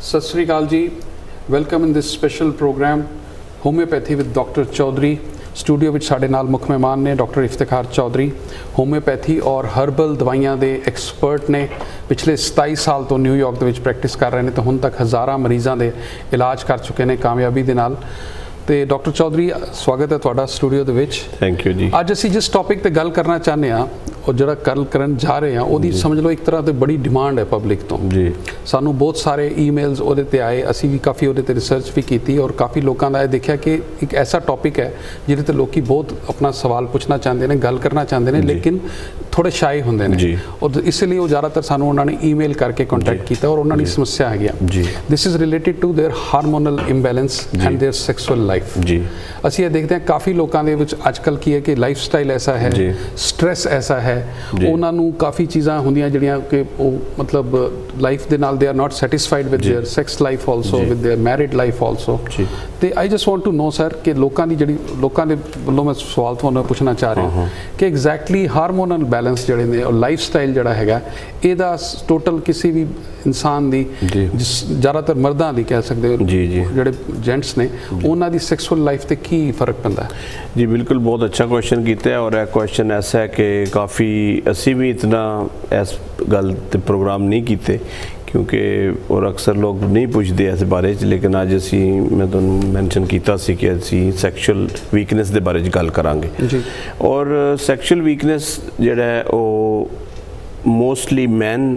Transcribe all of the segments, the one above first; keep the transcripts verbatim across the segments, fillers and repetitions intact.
सत श्री अकाल जी, welcome in this special program homeopathy with doctor Chaudhary. Studio विच साडे नाल मुख मेहमान ने डॉक्टर इफ्तिखार चौधरी, होम्योपैथी और हर्बल दवाइयां दे एक्सपर्ट ने। पिछले सताईस साल तो न्यूयॉर्क दे विच प्रैक्टिस कर रहे हैं, तो हुण तक हज़ारां मरीज़ां दे इलाज कर चुके हैं कामयाबी दे नाल। तो डॉक्टर चौधरी, स्वागत है तुहाडा स्टूडियो दे विच। थैंक यू जी। अज असीं जिस टॉपिक ते गल करना चाहते हैं और जो गल करन जा रहे हैं, वो समझ लो एक तरह से बड़ी डिमांड है पब्लिक तो जी। सानू बहुत सारे ईमेल्स वो आए, असी भी काफ़ी वो रिसर्च भी की और काफ़ी लोगों का देखा कि एक ऐसा टॉपिक है जिहदे ते लोग बहुत अपना सवाल पूछना चाहते हैं, गल करना चाहते हैं, लेकिन थोड़े शाय होंदे ने और इसलिए वो ज़्यादातर सानू उन्होंने ईमेल करके कॉन्टैक्ट किया और उन्होंने समस्या है this is related to their hormonal imbalance and their sexual life जी। असी ये देखते हैं काफ़ी लोगों के विच अजकल की है कि लाइफ स्टाइल ऐसा है, स्ट्रैस ऐसा है, उन्होंने काफ़ी चीज़ां होंदियां जिहड़ियां कि मतलब लाइफ दे नाल they are not satisfied with their sex life also, with their married life also. तो I just want to know sir कि लोगों की जिहड़ी लोगों के वल्लों मैं सवाल तुहानूं पूछना चाह रहा हूँ कि एग्जैक्टली हार्मोनल बैलेंस जिहड़े ने और लाइफ स्टाइल जिहड़ा हैगा इहदा टोटल किसी भी इंसान दी ज़्यादातर मर्दां दी कह सकते हो जिहड़े जेंट्स ने उन्हां दी सैक्सुअल लाइफ ते की फर्क पैंदा है? जी बिल्कुल, बहुत अच्छा क्वेश्चन किया है और यह क्वेश्चन ऐसा है कि काफ़ी असी भी इतना इस गल ते प्रोग्राम नहीं किए क्योंकि और अक्सर लोग नहीं पूछते इस बारे च, लेकिन अज असी मैं तुहानूं मैंशन किया सी कि असी सैक्शुअल वीकनेस के बारे गल करांगे। और सैक्शुअल वीकनेस जिहड़ा है वो मोस्टली मैन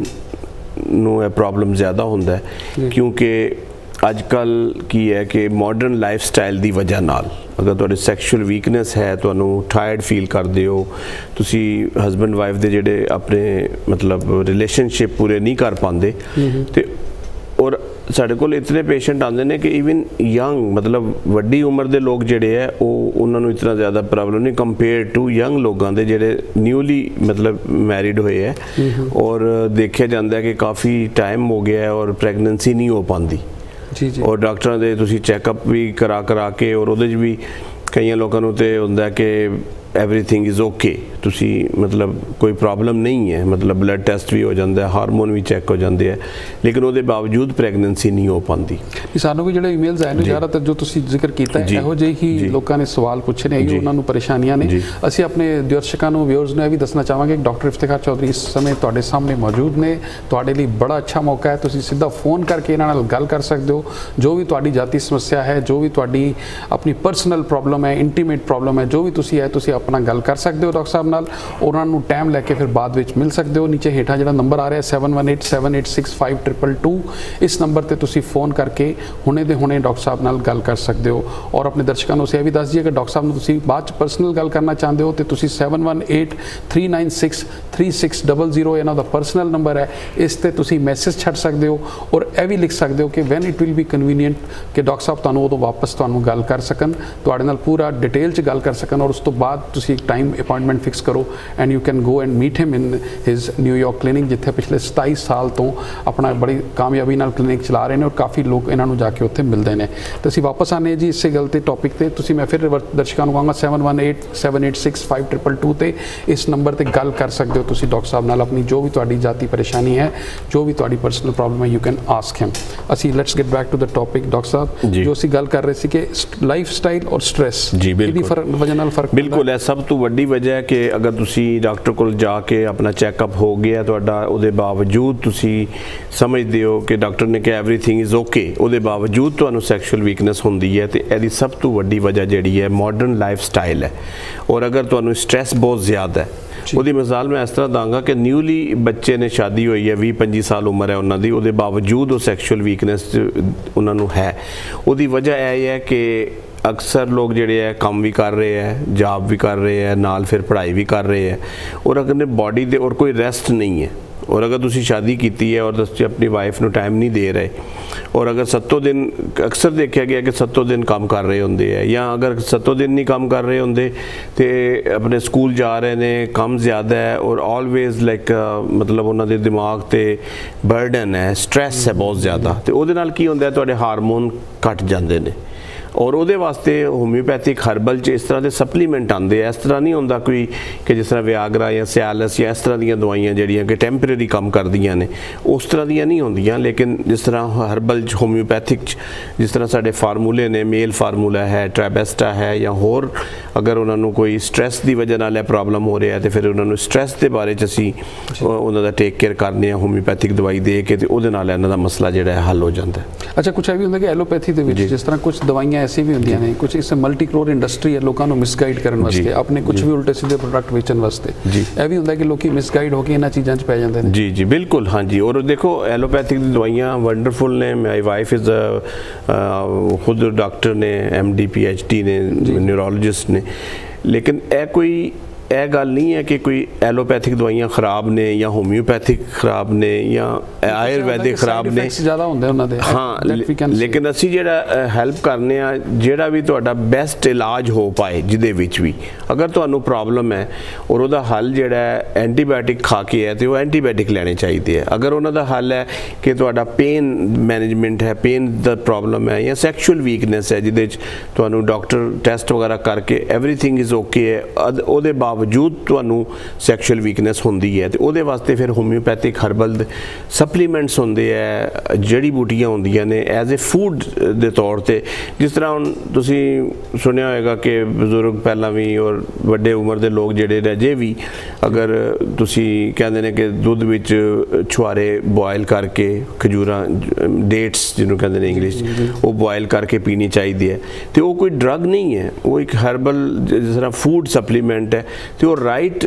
नूं प्रॉब्लम ज़्यादा होंदा है क्योंकि अजकल की है कि मॉडर्न लाइफ स्टाइल की वजह नाल अगर तुहाडे सैक्शुअल वीकनेस है, तुहानूं टायर्ड फील करदे हो, तुसी हसबैंड वाइफ दे जिहड़े अपने मतलब रिलेशनशिप पूरे नहीं कर पाते ते और साढ़े कोल इतने पेशेंट आते हैं कि ईवन यंग मतलब वड्डी उम्र के लोग जिहड़े है वो उन्होंने इतना ज़्यादा प्रॉब्लम नहीं कंपेयर टू यंग लोगों के जिहड़े न्यूली मतलब मैरिड हुए है और देखा जाता है कि काफ़ी टाइम हो गया है और प्रैगनेंसी नहीं हो पाती जी जी। और डॉक्टर दे तुसी चैकअप भी करा करा के और उहदे भी कई लोगों को तो होंदा है कि एवरीथिंग इज़ ओके, तुसी मतलब कोई प्रॉब्लम नहीं है, मतलब ब्लड टेस्ट भी हो जाता है, हार्मोन भी चैक हो जाते हैं, लेकिन उसके बावजूद प्रैगनेंसी नहीं हो पाती। सानू भी जिहड़े ईमेल्स आए ने ज़्यादातर जो तुसी जिक्र किया है इहो ਜਿਹੇ ही लोगों ने सवाल पूछे ने, उन्होंने परेशानियां ने। असीं अपने दर्शकों को व्यूअर्स ने भी दसना चाहांगे कि डॉक्टर इफ्तिखार चौधरी इस समय तुहाडे सामने मौजूद ने। तुहाडे लई बड़ा अच्छा मौका है, तुसी सीधा फोन करके इन्हां नाल गल कर सकते हो, जो भी तुहाडी जाती समस्या है, जो भी तुहाडी अपनी पर्सनल प्रॉब्लम है, इंटीमेट प्रॉब्लम है, जो भी तुसी है तुसी अपना गल कर सकते हो डॉक्टर साहब नाल। उन्होंने टाइम लैके फिर बाद में मिल सकते हो। नीचे हेठा जो नंबर आ रहा है seven one eight seven eight six five triple two, इस नंबर पर तुसी फोन करके हुणे दे हुणे डॉक्टर साहब नाल गल कर सकते हो। और अपने दर्शकों को यह भी दस दिए कि डॉक्टर साहब तुसी बाद च पर्सनल गल करना चाहते हो तो तुसी seven one eight three nine six three six double zero इन्हों का पर्सनल नंबर है, इस पर तुसी मैसेज छड़ सकते हो और यह भी लिख सकते हो कि when it will be convenient कि डॉक्टर साहब तुहानूं उदों वापस तुहानूं गल कर सकन, तुहाडे नाल पूरा डिटेल च गल कर सकन और उस तो बाद तुसी टाइम अपॉइंटमेंट फिक्स करो and you can go and meet him in his New York clinic, जिथे पिछले सताईस साल तो अपना बड़ी कामयाबी नाल क्लिनिक चला रहे हैं और काफ़ी लोग इन्हों जाके उत्थे मिलते हैं। तो असीं वापस आने जी इस गल ते टॉपिक ते तुसीं मैं फिर दर्शकों को कहूँगा seven one eight seven eight six five triple two ते इस नंबर पर गल कर सकते हो तुसीं डॉक्टर साहब नाल अपनी जो भी तुहाडी जाती परेशानी है, जो भी तुहाडी पर्सनल प्रॉब्लम है, यू कैन आस्क हिम। असीं let's get back to the topic doctor साहब, जो असीं गल कर रहे सी कि लाइफ स्टाइल और स्ट्रैस जी बिल्कुल वजह नाल फर्क बिल्कुल है। सब तो वड्डी वजह है कि अगर तुसी डॉक्टर को जाके अपना चैकअप हो गया तुहाडा, उहदे बावजूद तुसी समझदे हो कि डॉक्टर ने कहा एवरीथिंग इज़ ओके, उहदे बावजूद तुहानूं सैक्शुअल वीकनेस होंदी है, तो इहदी सब तो वड्डी वजह जिहड़ी है मॉडर्न लाइफ स्टाइल है। और अगर तुहानूं स्ट्रैस बहुत ज़्यादा है, उसकी मिसाल मैं इस तरह दाँगा कि न्यूली बच्चे ने शादी हुई है, भी पंजी साल उम्र है उन्होंने, उसके बावजूद वो सैक्शुअल वीकनेस उन्होंने है। उसकी वजह यह है कि अक्सर लोग जिहड़े है काम भी कर रहे हैं, जॉब भी कर रहे हैं, नाल फिर पढ़ाई भी कर रहे हैं और अगर बॉडी दे और कोई रेस्ट नहीं है। और अगर तुसी शादी की है और तुसी अपनी वाइफ नूं टाइम नहीं दे रहे और अगर सत्तों दिन अक्सर देखा गया कि सत्तों दिन काम कर रहे होंगे है, या अगर सत्तों दिन नहीं काम कर रहे होंगे तो अपने स्कूल जा रहे हैं, काम ज़्यादा है और ऑलवेज लाइक मतलब उन्होंने दिमाग ते बर्डन है, स्ट्रैस है बहुत ज़्यादा, तो वो की होंदा है तुहाडे हारमोन घट जाते हैं। और ਉਹਦੇ ਵਾਸਤੇ ਹੋਮਿਓਪੈਥਿਕ ਹਰਬਲ 'ਚ ਇਸ ਤਰ੍ਹਾਂ ਦੇ ਸਪਲੀਮੈਂਟ ਆਉਂਦੇ ਆ। ਇਸ ਤਰ੍ਹਾਂ ਨਹੀਂ ਹੁੰਦਾ ਕੋਈ ਕਿ ਜਿਸ ਤਰ੍ਹਾਂ ਵਿਆਗਰਾ ਜਾਂ ਸਿਆਲਸ ਜਾਂ ਇਸ ਤਰ੍ਹਾਂ ਦੀਆਂ ਦਵਾਈਆਂ ਜਿਹੜੀਆਂ ਕਿ ਟੈਂਪਰੇਰੀ ਕੰਮ ਕਰਦੀਆਂ ਨੇ, ਉਸ ਤਰ੍ਹਾਂ ਦੀਆਂ ਨਹੀਂ ਹੁੰਦੀਆਂ। ਲੇਕਿਨ ਜਿਸ ਤਰ੍ਹਾਂ ਹਰਬਲ 'ਚ ਹੋਮਿਓਪੈਥਿਕ 'ਚ ਜਿਸ ਤਰ੍ਹਾਂ ਸਾਡੇ ਫਾਰਮੂਲੇ ਨੇ, ਮੇਲ ਫਾਰਮੂਲਾ ਹੈ, ਟ੍ਰਾਬੈਸਟਾ ਹੈ, ਜਾਂ ਹੋਰ ਅਗਰ ਉਹਨਾਂ ਨੂੰ ਕੋਈ ਸਟ੍ਰੈਸ ਦੀ ਵਜ੍ਹਾ ਨਾਲ ਇਹ ਪ੍ਰੋਬਲਮ ਹੋ ਰਿਹਾ ਤੇ ਫਿਰ ਉਹਨਾਂ ਨੂੰ ਸਟ੍ਰੈਸ ਦੇ ਬਾਰੇ 'ਚ ਅਸੀਂ ਉਹਨਾਂ ਦਾ ਟੇਕ ਕੇਅਰ ਕਰਨੇ ਆ ਹੋਮਿਓਪੈਥਿਕ ਦਵਾਈ ਦੇ ਕੇ, ਤੇ ਉਹਦੇ ਨਾਲ ਇਹਨਾਂ ਦਾ ਮਸਲਾ ਜਿਹੜਾ ਹੈ ਹੱਲ ਹੋ ਜਾਂਦਾ ਹੈ। ਅੱਛਾ, ਕੁਛ ਇਹ ਵੀ ਹੁੰਦਾ ਕਿ ਐਲੋਪੈਥੀ ਦੇ ਵਿੱਚ ਜਿਸ ਤਰ੍ਹਾਂ ਕੁਝ ਦਵਾਈਆਂ ਐਸੀ ਵੀ ਹੁੰਦੀਆਂ ਨੇ, ਕੁਝ ਇਸ ਮਲਟੀ ਕਰੋਰ ਇੰਡਸਟਰੀ ਹੈ ਲੋਕਾਂ ਨੂੰ ਮਿਸਗਾਈਡ ਕਰਨ ਵਾਸਤੇ, ਆਪਣੇ ਕੁਝ ਵੀ ਉਲਟੇ ਸਿੱਧੇ ਪ੍ਰੋਡਕਟ ਵੇਚਣ ਵਾਸਤੇ। ਇਹ ਵੀ ਹੁੰਦਾ ਕਿ ਲੋਕੀ ਮਿਸਗਾਈਡ ਹੋ ਕੇ ਇਹਨਾਂ ਚੀਜ਼ਾਂ 'ਚ ਪੈ ਜਾਂਦੇ ਨੇ। ਜੀ ਜੀ ਬਿਲकुल, हाँ जी। और देखो एलोपैथिक दी दवाइयाँ वंडरफुल ने। माई वाइफ इज़ खुद डॉक्टर ने, M D P H D ने, न्यूरोलॉजिस्ट ने, लेकिन ए कोई ਇਹ ਗੱਲ ਨਹੀਂ ਹੈ ਕਿ ਕੋਈ ਐਲੋਪੈਥਿਕ ਦਵਾਈਆਂ ਖਰਾਬ ਨੇ ਜਾਂ ਹੋਮਿਓਪੈਥਿਕ ਖਰਾਬ ਨੇ ਜਾਂ ਆਯੁਰਵੈਦਿਕ ਖਰਾਬ ਨੇ, ਜ਼ਿਆਦਾ ਹੁੰਦੇ ਉਹਨਾਂ ਦੇ। ਹਾਂ, ਲੇਕਿਨ ਅਸੀਂ ਜਿਹੜਾ ਹੈਲਪ ਕਰਨੇ ਆ, ਜਿਹੜਾ ਵੀ ਤੁਹਾਡਾ ਬੈਸਟ ਇਲਾਜ ਹੋ ਪਾਏ ਜਿਹਦੇ ਵਿੱਚ ਵੀ, ਅਗਰ ਤੁਹਾਨੂੰ ਪ੍ਰੋਬਲਮ ਹੈ ਔਰ ਉਹਦਾ ਹੱਲ ਜਿਹੜਾ ਹੈ ਐਂਟੀਬਾਇਓਟਿਕ ਖਾ ਕੇ ਹੈ, ਤੇ ਉਹ ਐਂਟੀਬਾਇਓਟਿਕ ਲੈਣੇ ਚਾਹੀਦੇ ਹੈ। ਅਗਰ ਉਹਨਾਂ ਦਾ ਹੱਲ ਹੈ ਕਿ ਤੁਹਾਡਾ ਪੇਨ ਮੈਨੇਜਮੈਂਟ ਹੈ, ਪੇਨ ਦਾ ਪ੍ਰੋਬਲਮ ਹੈ, ਜਾਂ ਸੈਕਸ਼ੂਅਲ ਵੀਕਨੈਸ ਹੈ ਜਿਹਦੇ 'ਚ ਤੁਹਾਨੂੰ ਡਾਕਟਰ ਟੈਸਟ ਵਗੈਰਾ ਕਰਕੇ ਐਵਰੀਥਿੰਗ ਇਜ਼ ਓਕੇ ਹੈ, ਉਹਦੇ ਬਾਵਜੂਦ ਬਾਵਜੂਦ ਤੁਹਾਨੂੰ ਸੈਕਸ਼ੂਅਲ ਵੀਕਨੈਸ ਹੁੰਦੀ ਹੈ, ਤੇ ਉਹਦੇ ਵਾਸਤੇ ਫਿਰ ਹੋਮਿਓਪੈਥਿਕ ਹਰਬਲ ਦੇ ਸਪਲੀਮੈਂਟਸ ਹੁੰਦੇ ਹੈ, ਜੜੀ ਬੂਟੀਆਂ ਹੁੰਦੀਆਂ ਨੇ ਐਜ਼ ਏ ਫੂਡ ਦੇ ਤੌਰ ਤੇ। ਜਿਸ ਤਰ੍ਹਾਂ ਹੁਣ ਤੁਸੀਂ ਸੁਣਿਆ ਹੋਏਗਾ ਕਿ ਬਜ਼ੁਰਗ ਪਹਿਲਾਂ ਵੀ ਔਰ ਵੱਡੇ ਉਮਰ ਦੇ ਲੋਕ ਜਿਹੜੇ ਅਜੇ ਵੀ, ਅਗਰ ਤੁਸੀਂ ਕਹਿੰਦੇ ਨੇ ਕਿ ਦੁੱਧ ਵਿੱਚ ਛੁਆਰੇ ਬੋਇਲ ਕਰਕੇ, ਖਜੂਰਾਂ ਡੇਟਸ ਜਿਹਨੂੰ ਕਹਿੰਦੇ ਨੇ ਇੰਗਲਿਸ਼, ਉਹ ਬੋਇਲ ਕਰਕੇ ਪੀਣੀ ਚਾਹੀਦੀ ਹੈ। ਤੇ ਉਹ ਕੋਈ ਡਰਗ ਨਹੀਂ ਹੈ, ਉਹ ਇੱਕ ਹਰਬਲ ਜਿਸ ਤਰ੍ਹਾਂ ਫੂਡ ਸਪਲੀਮੈਂਟ ਹੈ, ਤੇ ਉਹ ਰਾਈਟ